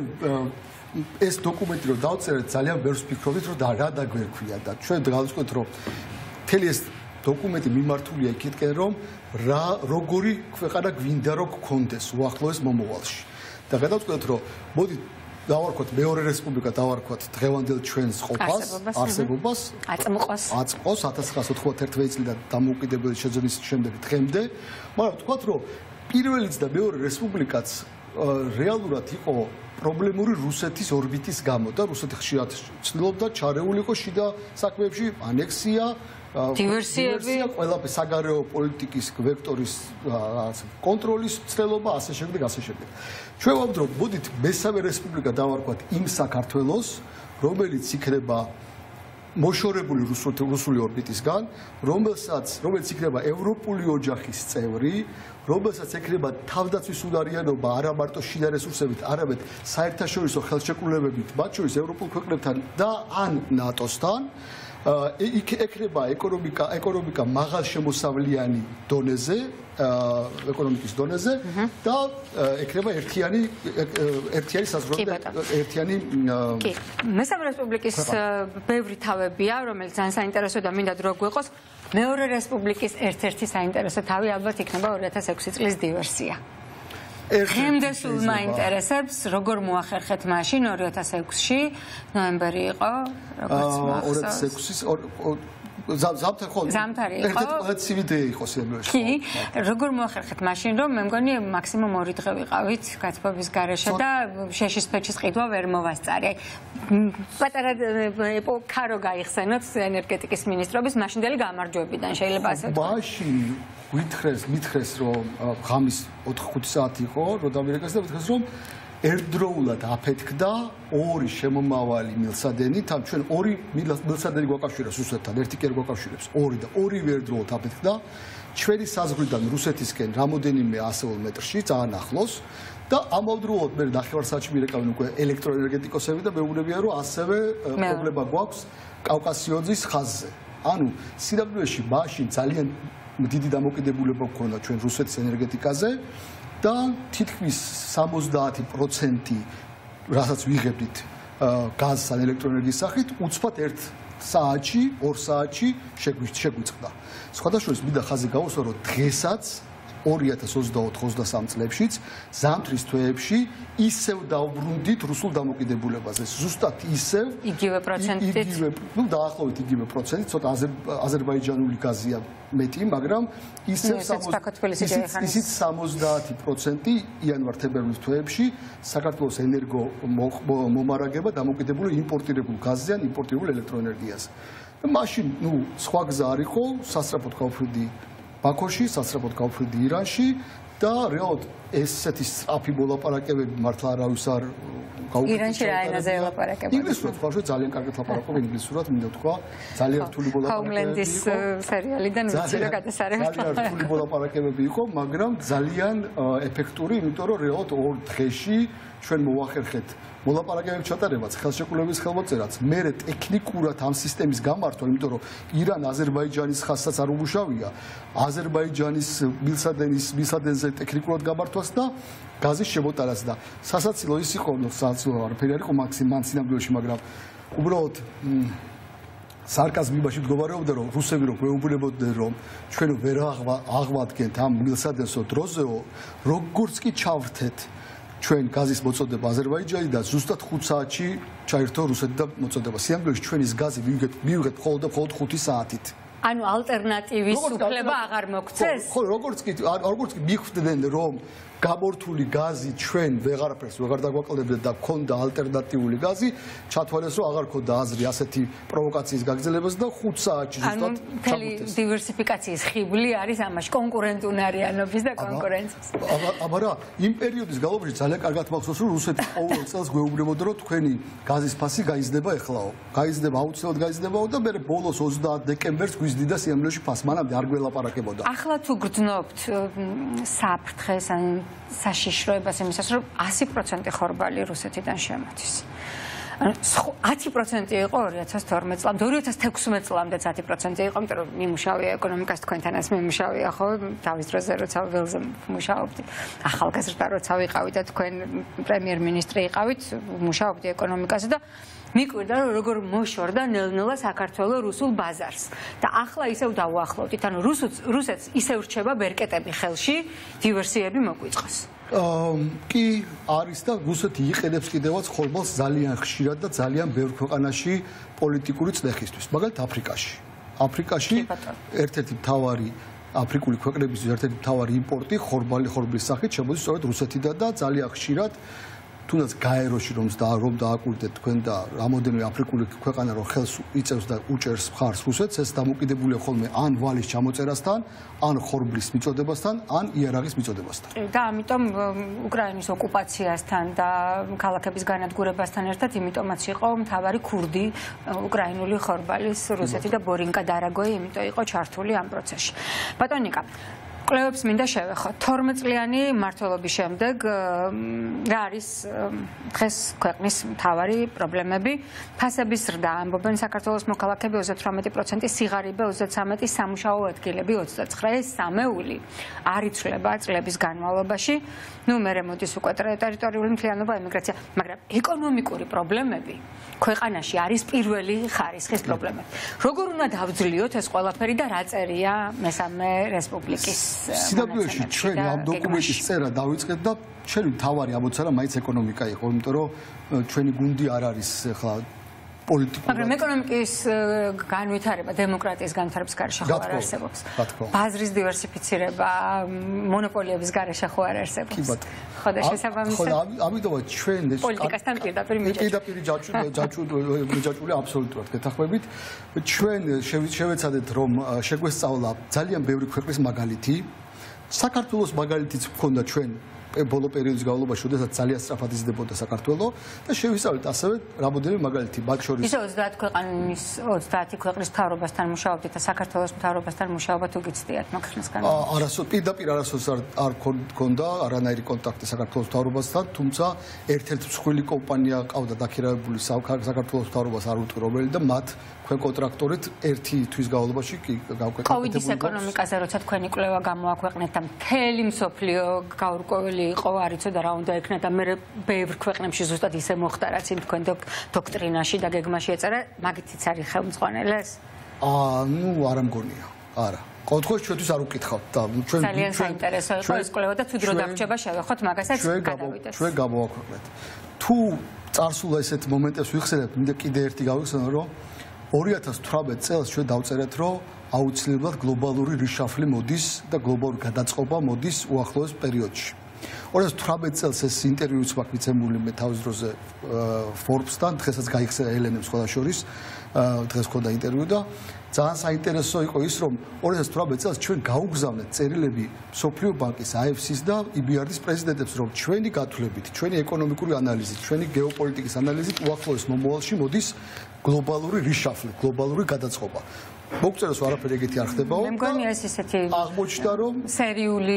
ეს დოკუმენტი რო დავწერეთ, ძალიან ბევრს ვფიქრობთ, რომ რა დაგვერქვია და ჩვენ გავწყვეტ, რომ მთელი ეს დოკუმენტი მიმართულია იქითკენ, რომ რა როგორი ქვეყანა გვინდა რომ გქონდეს უახლოეს მომავალში. და გადავწყვეტ, რომ მოდი დავარქვათ მეორე რესპუბლიკა, დავარქვათ დღევანდელ ჩვენს ყოფას, არსებობას, აწმყოს. აწმყოს ათას ცხრაასი ოცდაათი წლიდან დამოუკიდებელი შეძენის შემდეგ დღემდე, მაგრამ ვთქვათ, რომ პირველიც და მეორე რესპუბლიკაც რეალურად იყო პრობლემური რუსეთის ორბიტის გამო და რუსეთი ხშირად ცდილობდა ჩარეულიყო შიდა საქმეებში, ანექსია, დივერსიები, ყველაფერი საგარეო პოლიტიკის ვექტორის კონტროლის ცდელობა, ასე შემდეგ, ასე შემდეგ. ჩვენ ვამბობთ, რომ მოდით მესამე რესპუბლიკა დავარქვათ იმ საქართველოს, რომელიც იქნება მოშორებული რუსული ორბიტისგან, რომელსაც რომელიც იქნება ევროპული ოჯახის წევრი, რომელსაც ექნება თავდაცვის უნარიანობა არა მარტო შიდა რესურსებით, არამედ საერთაშორისო ხელშეკრულებებით, მათ შორის ევროპულ ქვეყნებთან და ან ნატოსთან. იქ ექნება ეკონომიკა, ეკონომიკა მაღალ შემოსავლიანი დონეზე, ეკონომიკის დონეზე და ექნება ერთიანი ერთიანი საზღვრები, ერთიანი კი. მესამე რესპუბლიკის ბევრი თავებია, რომელიც ძალიან საინტერესო და მინდა დრო გვეყოს. მეორე რესპუბლიკის ერთ-ერთი საინტერესო თავი ალბათ იქნება ორი ათას ექვსი წლის დივერსია. დღემდე სულ მაინტერესებს, როგორ მოახერხეთ მაშინ ორი ათას ექვსში, ნოემბერი იყო, როგორც მახსოვს. ორი ათას ექვსის ზამთარი ხო? ზამთარი იყო. ერთ-ერთი ყველაზე ცივი დღე იყო სიამოვნებაში. კი, როგორ მოახერხეთ მაშინ, რომ მე მგონი მაქსიმუმ ორი დღე ვიყავით გათბობის გარეშე და შეშის ფეჩის ყიდვა ვერ მოვასწარი. აი პატარა ეპოქა რო გაიხსენოთ ენერგეტიკის მინისტრობის მაშინდელი გამარჯვებიდან შეიძლება ასე ვთქვათ. მაშინ ვითხრეს, მითხრეს, რომ ღამის ოთხი ხუთი საათი იყო, რო დამირეკეს და მითხრეს, რომ ერთდროულად აფეთქდა ორი შემომავალი მილსადენი, თან ჩვენ ორი მილსადენი გვაკავშირებს რუსეთთან, ერთი კი არ გვაკავშირებს, ორი და ორივე ერთდროულად აფეთქდა ჩვენი საზღვრიდან რუსეთისკენ რამოდენიმე ასეულ მეტრში, ძალიან ახლოს და ამავდროულად მე ნახევარსაათში მირეკავენ უკვე ელექტროენერგეტიკოსები და მეუბნებიან, რომ ასევე პრობლემა გვაქვს კავკასიონის ხაზზე. ანუ სინამდვილეში მაშინ ძალიან დიდი დამოკიდებულება გქონდა ჩვენ რუსეთის ენერგეტიკაზე და თითქმის სამოცდაათი პროცენტი რასაც ვიღებდით გაზს ან ელექტროენერგიის სახით უცბად ერთ საათში, ორ საათში შეგვიწყდა. სხვადასხვა მინდა ხაზი გავუსვა, რომ დღესაც ორი ათას ოცდაოთხ ოცდასამი წლებშიც ზამთრის თვეებში ისევ დავბრუნდით რუსულ დამოკიდებულებაზე. ზუსტად ისევ იგივე პროცენტით, იგივე, ну, დაახლოებით იგივე პროცენტით, ცოტა აზერბაიჯანული გაზია მეტი, მაგრამ ისევ ისიც სამოცდაათი პროცენტი იანვარ-თებერვლის თვეებში საქართველოს ენერგო მომარაგება დამოკიდებული იმპორტირებულ გაზზე ან იმპორტირებულ ელექტროენერგიაზე. მაშინ, ну, სხვა გზა არ იყო, სასწრაფოდ გავფრინდი ბაქოში, სასწრაფოდ გავფრინდი ირანში და რეალურად ესეთი სწრაფი მოლაპარაკებები მართლა არავის არ გაუკეთეს. ირანში რა ენაზე ელაპარაკებოდნენ? ინგლისურად, ხო, ძალიან კარგად ლაპარაკობენ ინგლისურად, მინდა თქვა, ძალიან რთული მოლაპარაკებები იყო. ჰოუმლენდის სერიალიდან ვიცი რომ გადასარევად. ძალიან რთული მოლაპარაკებები იყო, მაგრამ ძალიან ეფექტური, იმიტომ რომ რეალურად ორ დღეში ჩვენ მოახერხეთ მოლაპარაკებების ჩატარებაც, ხელშეკრულების ხელმოწერაც, მერე ტექნიკურად ამ სისტემის გამართვა, იმიტომ რომ ირან აზერბაიჯანის ხაზსაც არ უმუშავია, აზერბაიჯანის მილსადენის მილსადენზე ტექნიკურად გამართვას და გაზის შემოტანას და სასაცილო ის იყო, რომ სასაცილო არაფერი არ იყო მაქსიმუმ სინამდვილეში, მაგრამ უბრალოდ სარკაზმი იმაში მდგომარეობდა, რომ რუსები რო გვეუბნებოდნენ, რომ ჩვენ ვერ აღვადგენთ ამ მილსადენსო დროზეო, როგორც კი ჩავრთეთ ჩვენ გაზის მოწოდება აზერბაიჯანი და ზუსტად ხუთ საათში ჩაირთო რუსეთი და მოწოდება. სიამოვნებაში ჩვენ ის გაზი მივიღეთ მხოლოდ და მხოლოდ ხუთი საათით. ანუ ალტერნატივის უფლება აღარ მოგცეს? ხო, როგორც კი როგორც კი მიხვდნენ რომ გამორთული გაზი ჩვენ ვეღარაფერს ვეღარ დაგვაკლდებდა და ქონდა ალტერნატიული გაზი, ჩათვალეს რომ აღარ ქონდა აზრი ასეთი პროვოკაციის გაგრძელებას და ხუთ საათში ზუსტად ჩამოთეს. დივერსიფიკაციის ხიბლი არის ამაში კონკურენტუნარიანობის და კონკურენციის. აბა რა, იმ პერიოდის განმავლობაში ძალიან კარგად მახსოვს რომ რუსეთი ყოველ წელს გვეუბნებოდა რომ თქვენი გაზის ფასი გაიზრდება ეხლაო. გაიზრდება აუცილებლად გაიზრდებაო და მე ბოლოს ოცდაათი დეკემბერს გვიზრდიდა სიამოვნებაში ფასი, მანამდე არ გველაპარაკებოდა. ახლა თუ გრძნობთ საფრთხეს ან საშიშროებას იმისას, რომ ასი პროცენტი ხორბალი რუსეთიდან შემოდის. ათი პროცენტი იყო ორი ათას თორმეტ წლამდე, ორი ათას თექვსმეტ წლამდეც ათი პროცენტი იყო, იმიტომ რომ მიმუშავია ეკონომიკას თქვენთანაც მიმუშავია ხო, თავის დროზე როცა ველზე მუშაობდი, ახალგაზრდა როცა ვიყავი და თქვენ პრემიერ-მინისტრი იყავით, მუშაობდი ეკონომიკაზე და მიკვირდა რომ როგორ მოშორდა ნელ-ნელა საქართველოს რუსულ ბაზარს და ახლა ისევ დავუახლოვდით, ანუ რუსეთს ისევ რჩება ბერკეტები ხელში, დივერსიები მოგვიწყოს. კი არის და რუსეთი იყენებს კიდევაც ხორბალს ძალიან ხშირად და ძალიან ბევრ ქვეყანაში პოლიტიკური წნეხისთვის, მაგალითად აფრიკაში. აფრიკაში ერთ-ერთი მთავარი აფრიკული ქვეყნების ერთ-ერთი მთავარი იმპორტი ხორბალი ხორბლის სახით შემოდის სწორედ რუსეთიდან და ძალიან ხშირად თუნდაც გაეროში რომ რომ დააკვირდეთ თქვენ და რამოდენიმე აფრიკული ქვეყანა რომ ხელს იწევს და უჭერს მხარს რუსეთს, ეს დამოკიდებულია ხოლმე ან ვალის ჩამოწერასთან, ან ხორბლის მიწოდებასთან, ან იარაღის მიწოდებასთან. და ამიტომ უკრაინის ოკუპაციასთან და ქალაქების განადგურებასთან ერთად იმიტომაც იყო მთავარი ქურდი უკრაინული ხორბალის რუსეთი და ბორინკა დარაგოი იმიტომ იყო ჩართული ამ პროცესში. ბატონიკა კვლევებს მინდა შევეხოთ. თორმეტ წლიანი მმართველობის შემდეგ რა არის დღეს ქვეყნის მთავარი პრობლემები? ფასების ზრდა, ამბობენ საქართველოს მოქალაქეები ოცდათვრამეტი პროცენტი, სიღარიბე ოცდათსამეტი, სამუშაო ადგილები ოცდაცხრა. ეს სამეული არ იცვლება წლების განმავლობაში. ნუ მერე მოდის უკვე ტერიტორიული მთლიანობა, ემიგრაცია, მაგრამ ეკონომიკური პრობლემები ქვეყანაში არის პირველი ხარისხის პრობლემები. როგორ უნდა დავძლიოთ ეს ყველაფერი და რა წერია მესამე რესპუბლიკის სიდაბლეში ჩვენ ამ დოკუმენტის წერა დავიწყეთ და ჩვენი მთავარი ამოცანა მაინც ეკონომიკა იყო, იმიტომ რომ ჩვენი გუნდი არ არის ახლა პოლიტიკური. მაგრამ ეკონომიკის განვითარება, დემოკრატიის განვითარების გარეშე ხო არ არსებობს. ბაზრის დივერსიფიცირება, მონოპოლიების გარეშე ხო არ არსებობს. ხო და შესაბამისად. ხო, ამიტომაც ჩვენ ეს პოლიტიკასთან პირდაპირ მიჯაჭვული. პირდაპირ ჯაჭვული, მიჯაჭვული აბსოლუტურად გეთანხმებით. ჩვენ შევეცადეთ რომ შეგვესწავლა ძალიან ბევრი ქვეყნის მაგალითი. საქართველოს მაგალითიც მქონდა ჩვენ ბოლო პერიოდის განმავლობაში, როდესაც ძალიან სწრაფად იზრდებოდა საქართველო და შევისწავლეთ ასევე რამოდენიმე მაგალითი, მათ შორის ისე ოცდაათი ქვეყნის ოცდაათი ქვეყნის მთავრობასთან მუშაობდით და საქართველოს მთავრობასთან მუშაობა თუ გიცდიათ მოხსნის განმავლობაში? არასოდეს პირდაპირ არასოდეს არ ქონდა არანაირი კონტაქტი საქართველოს მთავრობასთან, თუმცა ერთ-ერთი მსხვილი კომპანია ყავდა დაქირავებული საქართველოს მთავრობას არ უტყვი რომელი და მათ თქვენ კონტრაქტორით ერთი თვის განმავლობაში კი გავკვეთეთ. კოვიდის ეკონომიკაზე როცა თქვენი კვლევა გამოაქვეყნეთ და მთელი მსოფლიო გაურკვეველი იყო, არ იცოდა რა უნდა ექნა და მე ბევრ ქვეყნებში ზუსტად ისე მოხდა, რაც იმ თქვენ დოქტრინაში და გეგმაში ეწერა, მაგითიც არის ხელმძღვანელეს? აა, ნუ არ ამგონია. არა. ყოველთვის ჩვენთვის არ უკითხავთ და ჩვენ ძალიან საინტერესო იყო ეს კვლევა და თუ დრო დაგრჩება შევეხოთ მაგასაც გადავიდეთ. ჩვენ გამოვაქვეყნეთ. თუ წარსულა ესეთ მომენტებს ვიხსენებთ, მინდა კიდე ერთი გავიხსენო, რომ ორი ათას თვრამეტ წელს ჩვენ დავწერეთ, რომ აუცილებლად გლობალური რიშაფლი მოდის და გლობალური გადაწყობა მოდის უახლოეს პერიოდში. ორი ათას თვრამეტ წელს ეს ინტერვიუც მაქვს მიცემული მე თავის დროზე Forbes-თან, დღესაც გაიხსნა ელენემ სხვა შორის, დღეს ქონდა ინტერვიუ და ძალიან საინტერესო იყო ის, რომ ორი ათას თვრამეტ წელს ჩვენ გაუგზავნეთ წერილები მსოფლიო ბანკის, I F C-ის და E B R D-ის პრეზიდენტებს, რომ ჩვენი გათვლებით, ჩვენი ეკონომიკური ანალიზით, ჩვენი გეოპოლიტიკის ანალიზით უახლოეს მომავალში მოდის გლობალური რიშაფლი, გლობალური გადაწყობა. მოგწეროს არაფერი ეგეთი არ ხდებაო. მე მგონია ეს ისეთი აღმოჩნდა რომ სერიული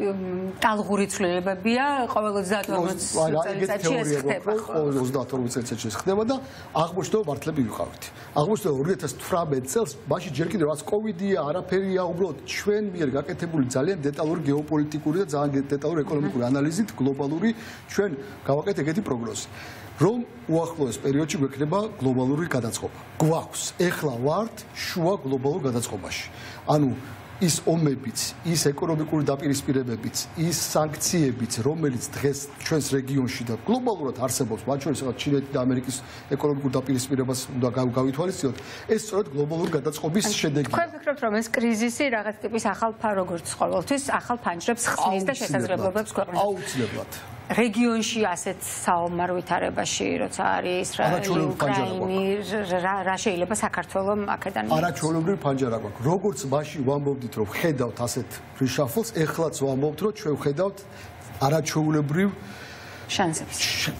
ტალღური ცვლილებებია, ყოველ ოცდაათ წელიწადში ეს ხდება. ყოველ ოცდაათ წელიწადში ეს ხდება და აღმოჩნდა რომ მართლები ვიყავით. აღმოჩნდა ორი ათას თვრამეტ წელს, მაშინ ჯერ კიდევ რაც კოვიდია, არაფერია, უბრალოდ ჩვენ მიერ გაკეთებული ძალიან დეტალური გეოპოლიტიკური და ძალიან დეტალური ეკონომიკური ანალიზით გლობალური ჩვენ გავაკეთეთ ეგეთი პროგნოზი. რომ უახლოეს პერიოდში გვექნება გლობალური გადაწყობა. გვაქვს, ეხლა ვართ შუა გლობალურ გადაწყობაში. ანუ ის ომებიც, ის ეკონომიკური დაპირისპირებებიც, ის სანქციებიც, რომელიც დღეს ჩვენს რეგიონში და გლობალურად არსებობს, მათ შორის ჩინეთი და ამერიკის ეკონომიკურ დაპირისპირებას უნდა გავითვალისწინოთ, ეს სწორედ გლობალური გადაწყობის შედეგია. თქვენ ფიქრობთ, რომ ეს კრიზისი რაღაც ტიპის ახალ როგორც ყოველთვის ახალ ფანჯრებს ხსნის და შესაძლებლობებს ქვეყნებს? აუცილებლად. რეგიონში ასეთ საომარ ვითარებაში, როცა არის ისრაელი, უკრაინი, რა შეიძლება საქართველოს აქედან? არაჩვეულებრივი ფანჯარა გვაქვს. როგორც მაშინ ვამბობდით, რომ ხედავთ ასეთ რიშაფლს, ეხლაც ვამბობთ, რომ ჩვენ ხედავთ არაჩვეულებრივ შანსებს.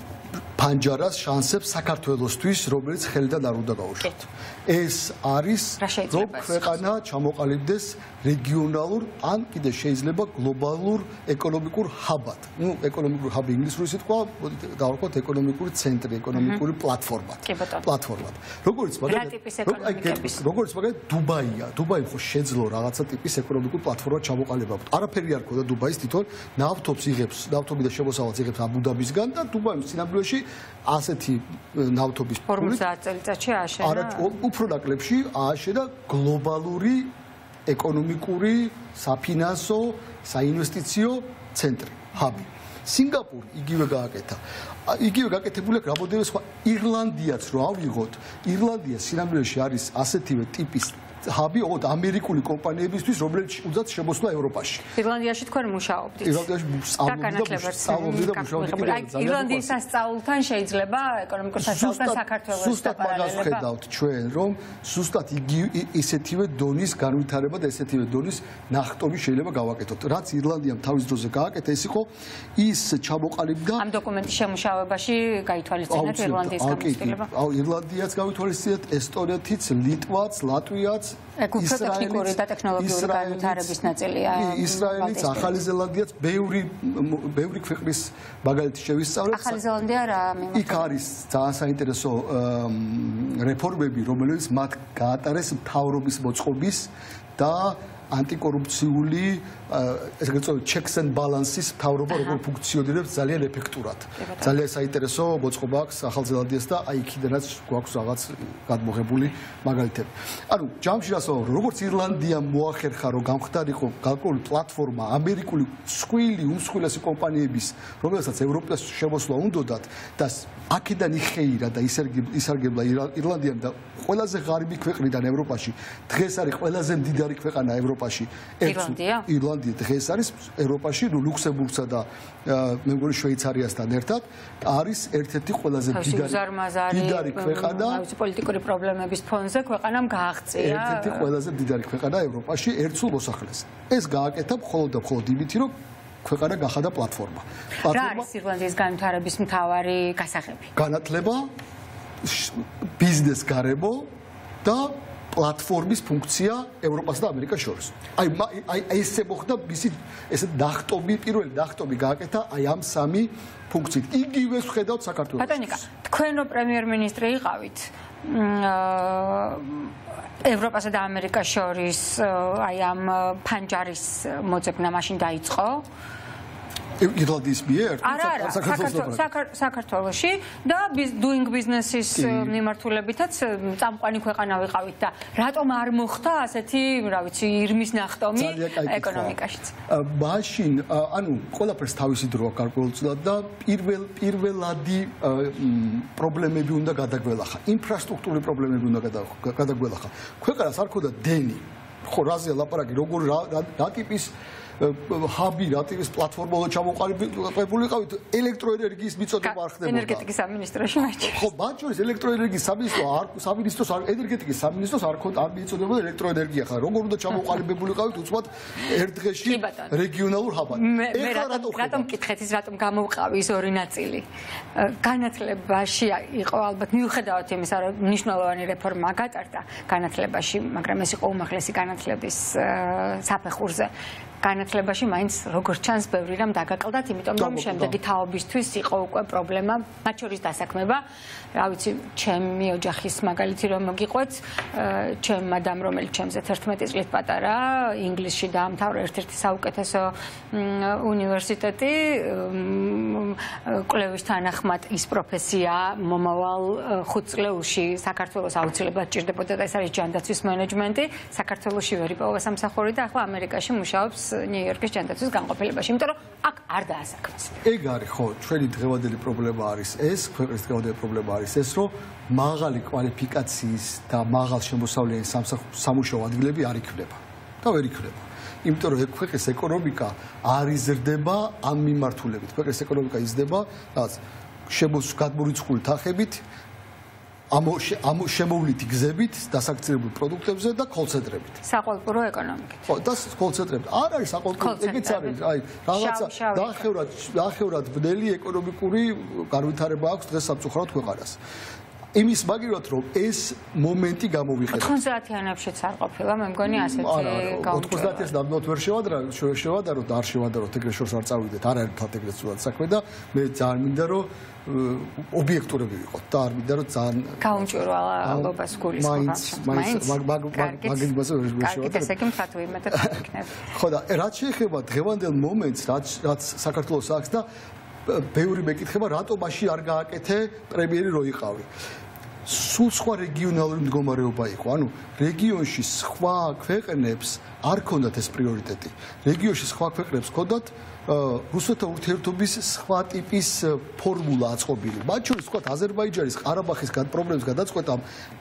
ფანჯარას, შანსებს საქართველოსთვის, რომელიც ხელიდან არ უნდა გაუშვათ. ეს არის რომ ქვეყანა ჩამოყალიბდეს რეგიონალურ ან კიდე შეიძლება გლობალურ ეკონომიკურ ჰაბად. ნუ ეკონომიკური ჰაბი ინგლისური სიტყვა, მოდით დავარქვათ ეკონომიკური ცენტრი, ეკონომიკური პლატფორმა. პლატფორმა. როგორც მაგალითად, როგორც მაგალითად დუბაია. დუბაი ხო შეძლო რაღაცა ტიპის ეკონომიკურ პლატფორმა ჩამოყალიბება. არაფერი არ ქონდა დუბაის თვითონ ნავთობს იღებს, ნავთობი და შემოსავალს იღებს აბუ-დაბისგან და დუბაის სინამდვილეში ასეთი ნავთობის ორმოცდაათ წელიწადში ააშენა. არა, უფრო ნაკლებში ააშენა გლობალური ეკონომიკური, საფინანსო, საინვესტიციო ცენტრი, ჰაბი. სინგაპური იგივე გააკეთა. იგივე გაკეთებული აქვს რამოდენიმე სხვა. ირლანდიაც რო ავიღოთ, ირლანდია სინამდვილეში არის ასეთივე ტიპის ჰაბი, ოღონდ ამერიკული კომპანიებისთვის, რომლებიც უძაც შემოსვლა ევროპაში. ირლანდიაში თქვენ მუშაობდით. ირლანდიაში სწავლობდი და მუშაობდი. ირლანდიის სასწავლთან შეიძლება ეკონომიკურ სასწავლთან საქართველოს სუსტად მაგას ხედავთ ჩვენ, რომ სუსტად ისეთივე დონის განვითარება და ესეთივე დონის ნახტომი შეიძლება გავაკეთოთ. რაც ირლანდიამ თავის დროზე გააკეთა, ეს იყო ის ჩამოყალიბდა ამ დოკუმენტის შემუშავებაში გაითვალისწინეთ ირლანდიის გამოცდილება. აუ, ირლანდიაც გავითვალისწინეთ, ესტონეთიც, ლიტვაც, ლატვიაც ტექნიკური და ტექნოლოგიური განვითარების ნაწილია. ისრაელიც, ახალი ზელანდიაც, ბევრი ბევრი ქვეყნის მაგალითი შევისწავლეთ. ახალი ზელანდია რა მიმართულებით? იქ არის ძალიან საინტერესო რეფორმები, რომელიც მათ გაატარეს მთავრობის მოწყობის და ანტიკორუფციული ესე გეწოდათ checks and balances მთავრობა როგორ ფუნქციონირებს ძალიან ეფექტურად. ძალიან საინტერესო მოწყობა აქვს ახალ ზელანდიას და აი იქიდანაც გვაქვს რაღაც გადმოღებული მაგალითები. ანუ ჯამში რას ვამბობ, როგორც ირლანდიამ მოახერხა რომ გამხდარიყო გარკვეული პლატფორმა ამერიკული მსხვილი უმსხვილესი კომპანიების, რომელსაც ევროპას შემოსვლა უნდათ და აქედან იხეირა და ისარგებლა ირლანდიამ და ყველაზე ღარიბი ქვეყნიდან ევროპაში დღეს არის ყველაზე მდიდარი ქვეყანა ევროპაში. ირლანდია? ირლანდია დღეს არის ევროპაში, ნუ ლუქსემბურგსა და მე მგონი შვეიცარიასთან ერთად არის ერთ-ერთი ყველაზე მდიდარი ქვეყანა. თავისი პოლიტიკური პრობლემების ფონზე ქვეყანამ გააღწია. ერთ-ერთი ყველაზე მდიდარი ქვეყანა ევროპაში, ერთსულ მოსახლეს. ეს გააკეთა მხოლოდ და მხოლოდ იმით, რომ ქვეყანა გახადა პლატფორმა. რა არის ირლანდიის განვითარების მთავარი გასაღები? განათლება, ბიზნეს გარემო და პლატფორმის ფუნქცია ევროპას და ამერიკას შორის. აი აი ესე მოხდა მისი ესე ნახტომი, პირველი ნახტომი გააკეთა აი ამ სამი ფუნქციით. იგივე ვხედავთ საქართველოს. ბატონიკა, თქვენ რო პრემიერ-მინისტრი იყავით, ევროპასა და ამერიკას შორის აი ამ ფანჯარის მოძებნა მაშინ დაიწყო? ირლანდიის მიერ საქართველოში და doing business-ის მიმართულებითაც წამყვანი ქვეყანა ვიყავით და რატომ არ მოხდა ასეთი, რა ვიცი, ირმის ნახტომი ეკონომიკაშიც? მაშინ, ანუ ყველაფერს თავისი დრო აქვს გარკვეულწილად და პირველ პირველადი პრობლემები უნდა გადაგველახა, ინფრასტრუქტურული პრობლემები უნდა გადაგველახა. ქვეყანას არ ქონდა დენი. ხო, რაზეა ლაპარაკი, როგორ რა ტიპის ჰაბი, რა ტიპის პლატფორმა ჩამოყალიბებული ყავით, ელექტროენერგიის მიწოდება არ ხდებოდა. ენერგეტიკის სამინისტროში მაჩვენე. ხო, მათ შორის ელექტროენერგიის სამინისტრო არ სამინისტროს არ ენერგეტიკის სამინისტროს არ ქონდა არ მიწოდებოდა ელექტროენერგია ხარ. როგორ უნდა ჩამოყალიბებული ყავით უცბად ერთ დღეში რეგიონალურ ჰაბად. ეხლა რატომ მკითხეთ ის რატომ გამოვყავი ის ორი ნაწილი? განათლებაში იყო ალბათ მიუხედავად იმისა, რომ მნიშვნელოვანი რეფორმა გატარდა განათლებაში, მაგრამ ეს იყო უმაღლესი განათლების საფეხურზე. განათლებაში მაინც როგორც ჩანს ბევრი რამ დაგაკლდათ, იმიტომ რომ შემდეგი თაობისთვის იყო უკვე პრობლემა, მათ შორის დასაქმება. რა ვიცი, ჩემი ოჯახის მაგალითი რომ მოგიყვეთ, ჩემ მადამ, რომელიც ჩემზე თერთმეტი წლით პატარა, ინგლისში დაამთავრა ერთ-ერთი საუკეთესო უნივერსიტეტი, კვლევის თანახმად ის პროფესია მომავალ ხუთ წლეულში საქართველოს აუცილებლად ჭირდებოდა და ეს არის ჯანდაცვის მენეჯმენტი. საქართველოში ვერ იპოვა სამსახური და ახლა ამერიკაში მუშაობს ნიუ-იორკის ჯანდაცვის განყოფილებაში, იმიტომ რომ აქ არ დაასაქმეს. ეგ არის ხო, ჩვენი დღევანდელი პრობლემა არის ეს, ქვეყნის დღევანდელი პრობლემა არის ეს, რომ მაღალი კვალიფიკაციის და მაღალ შემოსავლიანი სამუშაო ადგილები არ იქნება და ვერ იქნება. იმიტომ რომ ქვეყნის ეკონომიკა არ იზრდება ამ მიმართულებით. ქვეყნის ეკონომიკა იზრდება რაღაც შემოსგადმორიცხული თანხებით, ამ შემოვლითი გზებით, დასაქცირებულ პროდუქტებზე და კოლცენტრებით. საყვალპურო ეკონომიკით. ხო, და კოლცენტრებით. არ არის საყვალპურო, ეგეც არის, აი, რაღაცა დაახევრად, დაახევრად ბნელი ეკონომიკური განვითარება აქვს დღეს სამწუხაროდ ქვეყანას. იმის მაგივრად რომ ეს მომენტი გამოვიყენოთ. ოთხმოცდაათიანებშიც არ ყოფილა, მე მგონი ასეთი გაუჭირდა. ოცდაათს ნამდვილად ვერ შევადრა, შევადაროთ, არ შევადაროთ, ეგრე შორს არ წავიდეთ, არ არის თათ ეგრე სულად საქმე და მე ძალიან მინდა რომ ობიექტურები ვიყოთ და არ მინდა რომ ძალიან გაუმჭვირვალობას გულისხმობს. მაინც მაგ მაგ მასე ვერ შევადრა. კარგი, ესე იგი მთათუ იმედად იქნება. ხო და რაც შეეხება დღევანდელ მომენტს, რაც რაც საქართველოს აქვს და ბევრი მეკითხება, რატომ მაშინ არ გააკეთე პრემიერი რო იყავი. სულ სხვა რეგიონალური მდგომარეობა იყო. ანუ რეგიონში სხვა ქვეყნებს არ ქონდათ ეს პრიორიტეტი. რეგიონში სხვა ქვეყნებს ქონდათ რუსეთთან ურთიერთობის სხვა ტიპის ფორმულა აწყობილი. მათ შორის თქვათ აზერბაიჯანის ყარაბაღის პრობლემის გადაწყვეტამ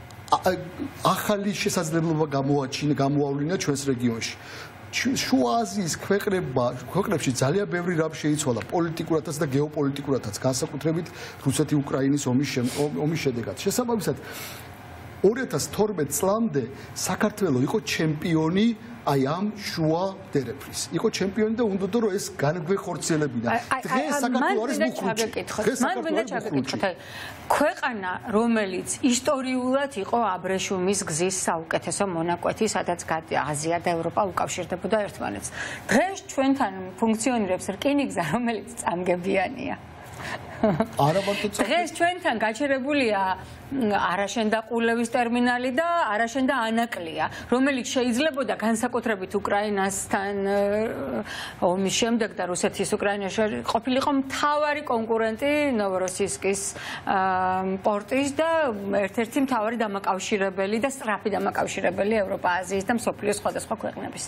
ახალი შესაძლებლობა გამოაჩინა, გამოავლინა ჩვენს რეგიონში. შუა აზიის ქვეყნებმა, ქვეყნებში ძალიან ბევრი რამ შეიცვალა პოლიტიკურადაც და გეოპოლიტიკურადაც, განსაკუთრებით რუსეთი-უკრაინის ომის ომის შედეგად. შესაბამისად, ორი ათას თორმეტ წლამდე საქართველო იყო ჩემპიონი აი ამ შუა დერეფრის. იყო ჩემპიონი და უნდა რომ ეს განგვეხორციელებინა. დღეს საქართველო არის მუხრუჭი. დღეს საქართველო არის მუხრუჭი. ქვეყანა, რომელიც ისტორიულად იყო აბრეშუმის გზის საუკეთესო მონაკვეთი, სადაც აზია და ევროპა უკავშირდებოდა ერთმანეთს. დღეს ჩვენთან ფუნქციონირებს რკინიგზა, რომელიც წამგებიანია. არა მარტო დღეს ჩვენთან გაჩერებულია არაშენდა ყულევის ტერმინალი და არაშენდა ანაკლია, რომელიც შეიძლებოდა განსაკუთრებით უკრაინასთან ომის შემდეგ და რუსეთის უკრაინაში ყოფილიყო მთავარი კონკურენტი ნოვოროსისკის პორტის და ერთ-ერთი მთავარი დამაკავშირებელი და სწრაფი დამაკავშირებელი ევროპა-აზიის და მსოფლიოს სხვადასხვა ქვეყნების.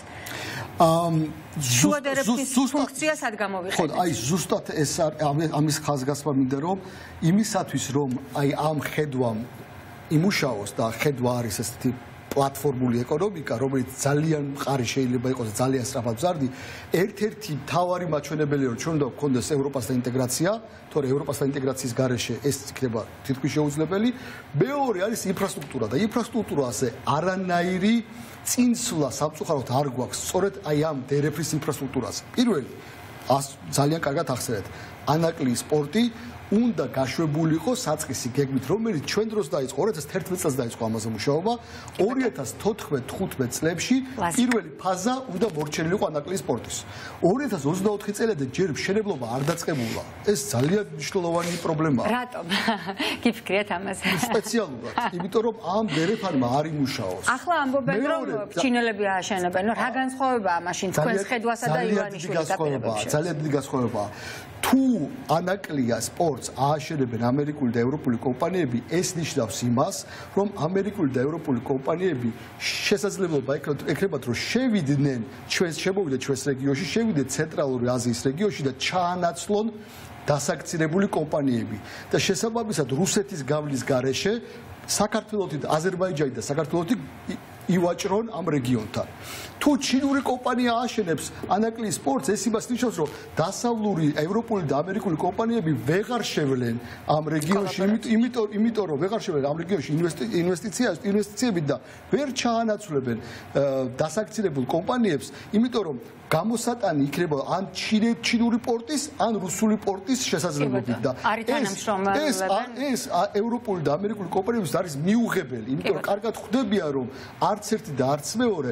შუა დერეფრის ფუნქცია სად გამოვიყენეთ? ხო, აი ზუსტად ეს ამის ხაზგასმა მინდა რომ იმისათვის რომ აი ამ ხედვამ იმუშაოს და ხედვა არის ესეთი პლატფორმული ეკონომიკა, რომელიც ძალიან მყარი შეიძლება იყოს და ძალიან სწრაფად მზარდი, ერთ-ერთი მთავარი მაჩვენებელია რომ ჩვენ უნდა გქონდეს ევროპასთან ინტეგრაცია, თორე ევროპასთან ინტეგრაციის გარეშე ეს იქნება თითქმის შეუძლებელი. მეორე არის ინფრასტრუქტურა და ინფრასტრუქტურაზე არანაირი წინსვლა სამწუხაროდ არ გვაქვს სწორედ აი ამ დერეფრის ინფრასტრუქტურაზე. პირველი, ძალიან კარგად ახსენეთ, ანაკლიის პორტი უნდა გაშვებულიყო საწყისი გეგმით, რომელიც ჩვენ დროს დაიწყო, ორი ათას თერთმეტ წელს დაიწყო ამაზე მუშაობა, ორი ათას თოთხმეტ თხუთმეტ წლებში პირველი ფაზა უნდა მორჩენილიყო ანაკლიის პორტის. ორი ათას ოცდაოთხი წელამდე ჯერ მშენებლობა არ დაწყებულა. ეს ძალიან მნიშვნელოვანი პრობლემაა. რატომ? გიფიქრეთ ამაზე? სპეციალურად, იმიტომ რომ ამ დერეფანმა არ იმუშაოს. ახლა ამბობენ რომ ჩინელები ააშენებენ, რა განსხვავებაა მაშინ თქვენს ხედვასა და ივანიშვილის დაპირებებში? ძალიან დიდი განსხვავებაა. თუ ანაკლია სპორტს ააშენებენ ამერიკული და ევროპული კომპანიები, ეს ნიშნავს იმას, რომ ამერიკული და ევროპული კომპანიები შესაძლებლობა ეკრებათ, რომ შევიდნენ ჩვენს შემოვიდნენ ჩვენს რეგიონში, შევიდნენ ცენტრალური აზიის რეგიონში და ჩაანაცვლონ დასაქცირებული კომპანიები. და შესაბამისად რუსეთის გავლის გარეშე საქართველოსი და აზერბაიჯანი და საქართველოსი ივაჭრონ ამ რეგიონთან. თუ ჩინური კომპანია ააშენებს ანაკლიის სპორტს, ეს იმას ნიშნავს, რომ დასავლური ევროპული და ამერიკული კომპანიები ვეღარ შევლენ ამ რეგიონში, იმიტომ იმიტომ რომ ვეღარ შევლენ ამ რეგიონში ინვესტიციას, ინვესტიციები და ვერ ჩაანაცვლებენ დასაქცირებულ კომპანიებს, იმიტომ რომ გამოსატანი იქნება ან ჩინური პორტის, ან რუსული პორტის შესაძლებლობით და ეს ეს ევროპული და ამერიკული კომპანიებისთვის არის მიუღებელი, იმიტომ რომ კარგად ხვდებიან რომ არც ერთი და არც მეორე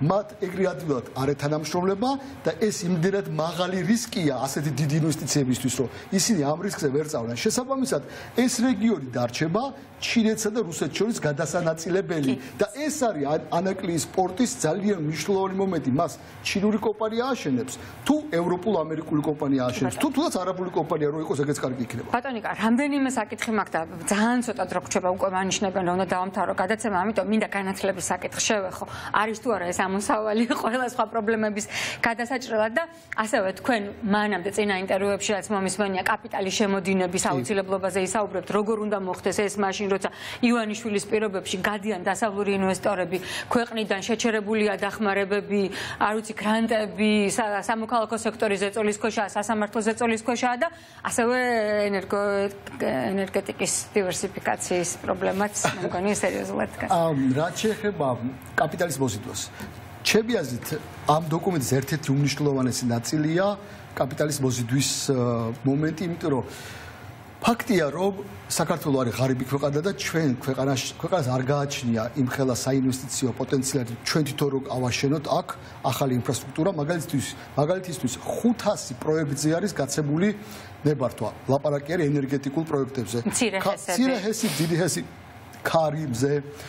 მათ ეგრე ადვილად არ ეთანამშრომლება და ეს იმდენად მაღალი რისკია ასეთი დიდი ინვესტიციებისთვის, რომ ისინი ამ რისკზე ვერ წავლენ. შესაბამისად, ეს რეგიონი დარჩება ჩინეთსა და რუსეთს შორის გადასანაწილებელი და ეს არის ანაკლიის პორტის ძალიან მნიშვნელოვანი მომენტი. მას ჩინური კომპანია აშენებს, თუ ევროპულ-ამერიკული კომპანია აშენებს, თუ თუნდაც არაბული კომპანია რო იყოს, ეგეც კარგი იქნება. ბატონიკა, რამდენიმე საკითხი მაქვს და ძალიან ცოტა დრო გრჩება უკვე მანიშნებენ რომ უნდა დავამთავრო გადაცემა, ამიტომ მინდა განათლების საკითხს შევეხო. არის თუ არა ეს ამოსავალი ყველა სხვა პრობლემების გადასაჭრელად და ასევე თქვენ მანამდე წინა ინტერვიუებში რაც მომისმენია კაპიტალის შემოდინების აუცილებლობაზე ისაუბრებთ, როგორ უნდა მოხდეს ეს მაშინ როცა ივანიშვილის პირობებში გადიან დასავლური ინვესტორები, ქვეყნიდან შეჩერებულია დახმარებები, არ ვიცი, გრანტები, სამოქალაქო სექტორის ზეწოლის ქვეშაა, სასამართლოს ზეწოლის ქვეშაა და ასევე ენერგო ენერგეტიკის დივერსიფიკაციის პრობლემაც მე მგონი სერიოზულად დგას. რაც შეეხება კაპიტალის მოზიდვას, ჩემი აზრით ამ დოკუმენტის ერთ-ერთი უმნიშვნელოვანესი ნაწილია კაპიტალის მოზიდვის მომენტი, იმიტომ რომ ფაქტია, რომ საქართველო არის ღარიბი ქვეყანა და ჩვენ ქვეყანაში ქვეყანას არ გააჩნია იმხელა საინვესტიციო პოტენციალი, ჩვენ თვითონ რო ავაშენოთ აქ ახალი ინფრასტრუქტურა, მაგალითისთვის, მაგალითისთვის ხუთასი პროექტზე არის გაცემული ნებართვა. ლაპარაკი არის ენერგეტიკულ პროექტებზე. მცირე ჰესი, დიდი ჰესი, ქარიმზე.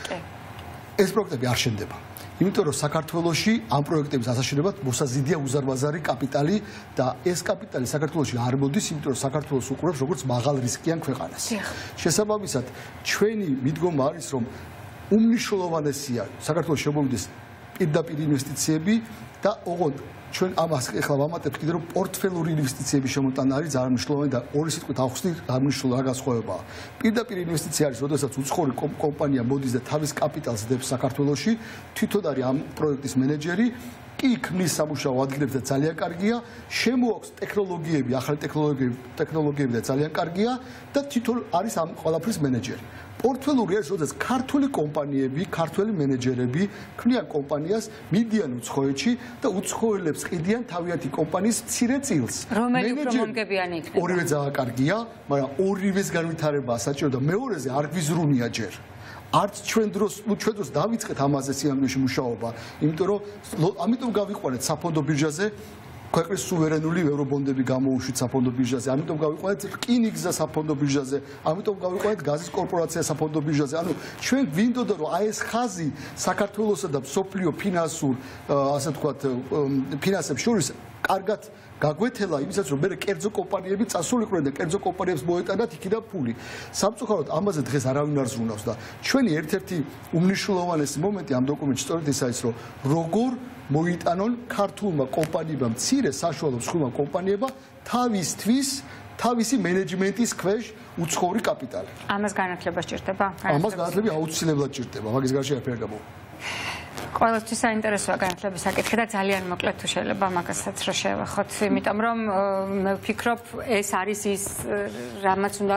ეს პროექტები არ შენდება. იმიტომ რომ საქართველოში ამ პროექტების ასაშენებლად მოსაზიდია უზარმაზარი კაპიტალი და ეს კაპიტალი საქართველოში არ მოდის, იმიტომ რომ საქართველოს უყურებს როგორც მაღალ რისკიან ქვეყანას. შესაბამისად, ჩვენი მიდგომა არის, რომ უმნიშვნელოვანესია საქართველოს შემოვიდეს პირდაპირ ინვესტიციები და ოღონდ ჩვენ ამას ახლა ვამატებთ კიდე რომ პორტფელური ინვესტიციების შემოტანა არის ძალიან მნიშვნელოვანი და ორი სიტყვით ავხსნი გამნიშნულ რა განსხვავებაა. პირდაპირ ინვესტიცია არის, როდესაც უცხოური კომპანია მოდის და თავის კაპიტალს დებს საქართველოში, თვითონ არის ამ პროექტის მენეჯერი, კი ქმნის სამუშაო ადგილებს და ძალიან კარგია, შემოაქვს ტექნოლოგიები, ახალი ტექნოლოგიები, ტექნოლოგიები და ძალიან კარგია და თვითონ არის ამ ყველაფრის მენეჯერი. პორტფელური არის, როდესაც ქართული კომპანიები, ქართველი მენეჯერები ქმნიან კომპანიას, მიდიან უცხოეთში და უცხოელებს ყიდიან თავიანთი კომპანიის მცირე წილს. რომელი უფრო მომგებიანი იქნება? ორივე ძალიან კარგია, მაგრამ ორივეს განვითარებაა საჭირო და მეორეზე არ გვიზრუნია ჯერ. არც ჩვენ დროს, ჩვენ დროს დავიწყეთ ამაზე სიამოვნებაში მუშაობა, იმიტომ რომ ამიტომ გავიყვანეთ საფონდო ბირჟაზე ქვეყნის სუვერენული ევრობონდები გამოუშვით საფონდო ბირჟაზე, ამიტომ გავიყვანეთ რკინიგზა საფონდო ბირჟაზე, ამიტომ გავიყვანეთ გაზის კორპორაცია საფონდო ბირჟაზე. ანუ ჩვენ გვინდოდა რომ აი ეს ხაზი საქართველოსა და მსოფლიო ფინანსურ, ასე ვთქვათ, ფინანსებს შორის კარგად გაგვეთელა იმისაც რომ მე კერძო კომპანიები წასულიყვნენ და კერძო კომპანიებს მოეტანათ იქიდან ფული. სამწუხაროდ ამაზე დღეს არავინ არ ზრუნავს და ჩვენი ერთ-ერთი უმნიშვნელოვანესი მომენტი ამ დოკუმენტში სწორედ ეს არის რომ როგორ მოიტანონ ქართულმა კომპანიებმა, მცირე საშუალო მსხვილმა კომპანიებმა თავისთვის თავისი მენეჯმენტის ქვეშ უცხოური კაპიტალი. ამას განათლება სჭირდება? ამას განათლება აუცილებლად სჭირდება, მაგის გარშე არაფერი არ გამოვა. ყველასთვის საინტერესოა განათლების საკითხი და ძალიან მოკლედ თუ შეიძლება მაგასაც რა შევახოთ, იმიტომ რომ მე ვფიქრობ ეს არის ის რამაც უნდა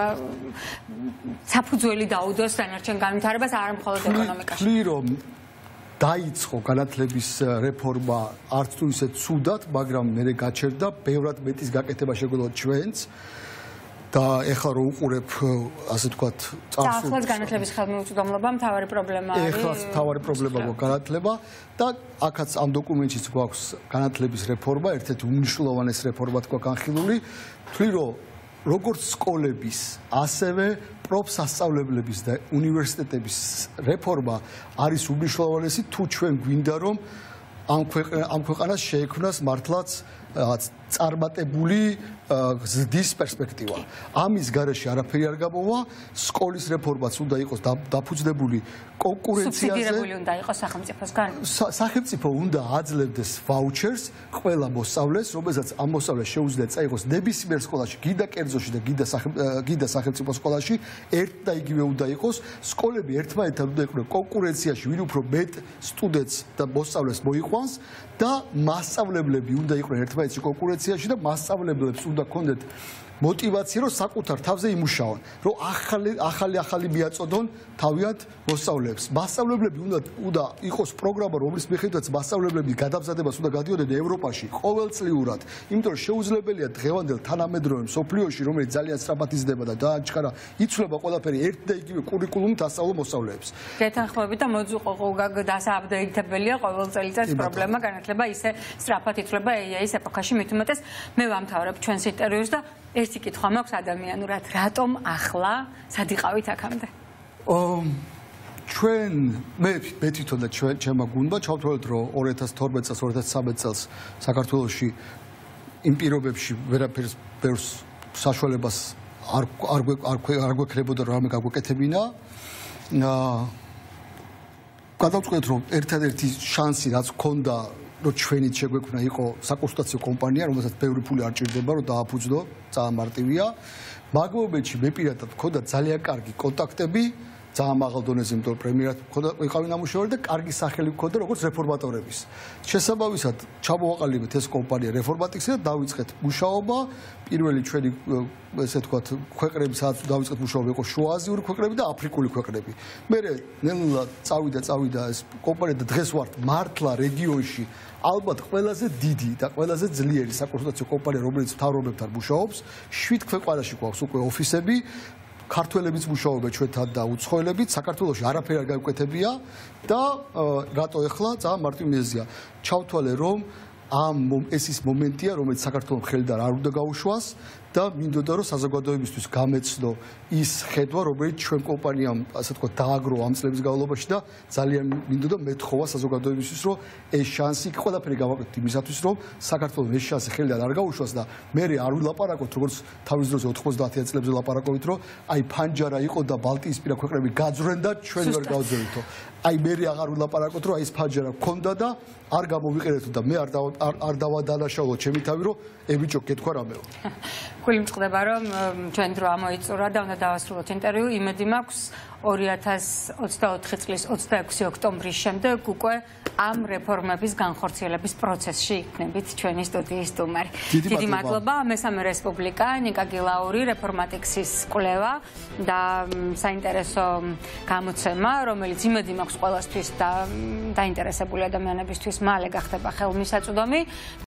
საფუძველი დაუდოს დანარჩენ განვითარებას, არა მხოლოდ ეკონომიკაში. ვთვლი რომ დაიწყო განათლების რეფორმა არც თუ ისე ცუდად, მაგრამ მე გაჩერდა, ბევრად მეტის გაკეთება შეგვიძლია ჩვენც. და ეხლა რო უყურებ, ასე ვთქვათ, წარსულს. ახლაც განათლების ხელმისაწვდომობა მთავარი პრობლემა არის. ეხლა მთავარი პრობლემა გვაქვს განათლება და აქაც ამ დოკუმენტშიც გვაქვს განათლების რეფორმა, ერთ-ერთი უმნიშვნელოვანესი რეფორმად გვაქვს განხილული. ვთვლი რომ როგორც სკოლების, ასევე პროფსასწავლებლების და უნივერსიტეტების რეფორმა არის უმნიშვნელოვანესი, თუ ჩვენ გვინდა რომ ამ ამ ქვეყანას შეექმნას მართლაც რაღაც წარმატებული ზრდის პერსპექტივა. ამის გარეშე არაფერი არ გამოვა, სკოლის რეფორმაც უნდა იყოს დაფუძნებული კონკურენციაზე. სუბსიდირებული უნდა იყოს სახელმწიფოსგან. სახელმწიფო უნდა აძლევდეს ვაუჩერს ყველა მოსწავლეს, რომელსაც ამ მოსწავლეს შეუძლია წაიღოს ნებისმიერ სკოლაში, გიდა კერძოში და გიდა გიდა სახელმწიფო სკოლაში, ერთ და იგივე უნდა იყოს. სკოლები ერთმანეთთან უნდა იყვნენ კონკურენციაში, ვინ უფრო მეტ სტუდენტს და მოსწავლეს მოიყვანს და მასწავლებლები უნდა იყვნენ ერთმანეთში კონკურენციაში და მასწავლებლებს უნდა ქონდეთ мотивация რომ საკუთარ თავზე იმუშაონ, რომ ახალი ახალი ახალი მიაწოდონ თავიანთ მოსწავლეებს. მასწავლებლები უნდა უნდა იყოს პროგრამა, რომლის მიხედვითაც მასწავლებლების გადამზადებას უნდა გადიოდნენ ევროპაში ყოველწლიურად, იმიტომ რომ შეუძლებელია დღევანდელ თანამედროვე მსოფლიოში, რომელიც ძალიან სწრაფად იზრდება და დააჩქარა, იცვლება ყველაფერი ერთ და იგივე კურიკულუმით ასწავლო მოსწავლეებს. გეთანხმებით და მოძუყო დასააპდეიტებელია ყოველ წელიწადს პროგრამა. პრობლემა განათლება ისე სწრაფად ითვლება ეი აის ეპოქაში მით უმეტეს მე ვამთავრებ ჩვენს ინტერვიუს და ერთი კითხვა მაქვს ადამიანურად რატომ ახლა სად იყავით აქამდე ჩვენ მე მე თვითონ და ჩემმა გუნდმა ჩავთვალეთ რომ ორი ათას თორმეტ წელს ორი ათას ცხრამეტ წელს საქართველოში იმ პირობებში ვერაფერს ბევრს საშუალებას არ არ არ გვექნებოდა რამე გაგვეკეთებინა გადავწყვეტ რომ ერთადერთი შანსი რაც გქონდა რომ ჩვენით შეგვექმნა იყო საკონსულტაციო კომპანია რომელსაც ბევრი ფული არ ჭირდება რომ დააფუძნო ძალიან მარტივია მაგ მომენტში მე პირადად მქონდა ძალიან კარგი კონტაქტები ძალიან მაღალ დონეზე იმიტომ რომ პრემიერად მქონდა ვიყავი ნამუშევარი და კარგი სახელი მქონდა როგორც რეფორმატორების შესაბამისად ჩამოვაყალიბეთ ეს კომპანია რეფორმატიქსი და დავიწყეთ მუშაობა პირველი ჩვენი ესე თქვათ ქვეყნები სადაც დავიწყეთ მუშაობა იყო შუააზიური ქვეყნები და აფრიკული ქვეყნები მე ნელ-ნელა წავიდა წავიდა ეს კომპანია და დღეს ვართ მართლა რეგიონში ალბათ ყველაზე დიდი და ყველაზე ძლიერი საკონსულტაციო კომპანია რომელიც მთავრობებთან მუშაობს შვიდ ქვეყანაში გვაქვს უკვე ოფისები ქართველებიც მუშაობენ ჩვენთან და უცხოელებით საქართველოში არაფერი არ გაგვეკეთებია და რატო ეხლა ძალიან მარტივი მიზეზია ჩავთვალე რომ ამ ეს ის მომენტია რომელიც საქართველოს ხელიდან არ უნდა გაუშვას და მინდოდა რომ საზოგადოებისთვის გამეცნო ის ხედვა რომელიც ჩვენ კომპანიამ ასე თქვა დააგრო ამ წლების განმავლობაში და ძალიან მინდოდა მეთხოვა საზოგადოებისთვის რომ ეს შანსი ყველაფერი გავაკეთოთ იმისათვის რომ საქართველოს ეს შანსი ხელიდან არ გაუშვას და მე არ ვილაპარაკოთ როგორც თავის დროზე ოთხმოცდაათიან წლებზე ლაპარაკობთ რომ აი ფანჯარა იყო და ბალტიისპირა ქვეყნები გაძვრენ და ჩვენ ვერ გავძვრენთო აი მე აღარ ვილაპარაკოთ რომ აი ეს ფანჯარა გქონდა და არ გამოვიყენეთო და მე არ არ დავადანაშაულო ჩემი თავი რომ ებიჭო გეთქვა რამეო გული მწყდება რომ ჩვენ დრო ამოიწურა და უნდა დავასრულოთ ინტერვიუ იმედი მაქვს ორი ათას ოცდაოთხი წლის ოცდაექვსი ოქტომბრის შემდეგ უკვე ამ რეფორმების განხორციელების პროცესში იქნებით ჩვენი სტუდიის სტუმარი. დიდი მადლობა. მესამე რესპუბლიკა, ნიკა გილაური, რეფორმატიქსის კვლევა და საინტერესო გამოცემა, რომელიც იმედი მაქვს ყველასთვის და დაინტერესებული ადამიანებისთვის მალე გახდება ხელმისაწვდომი.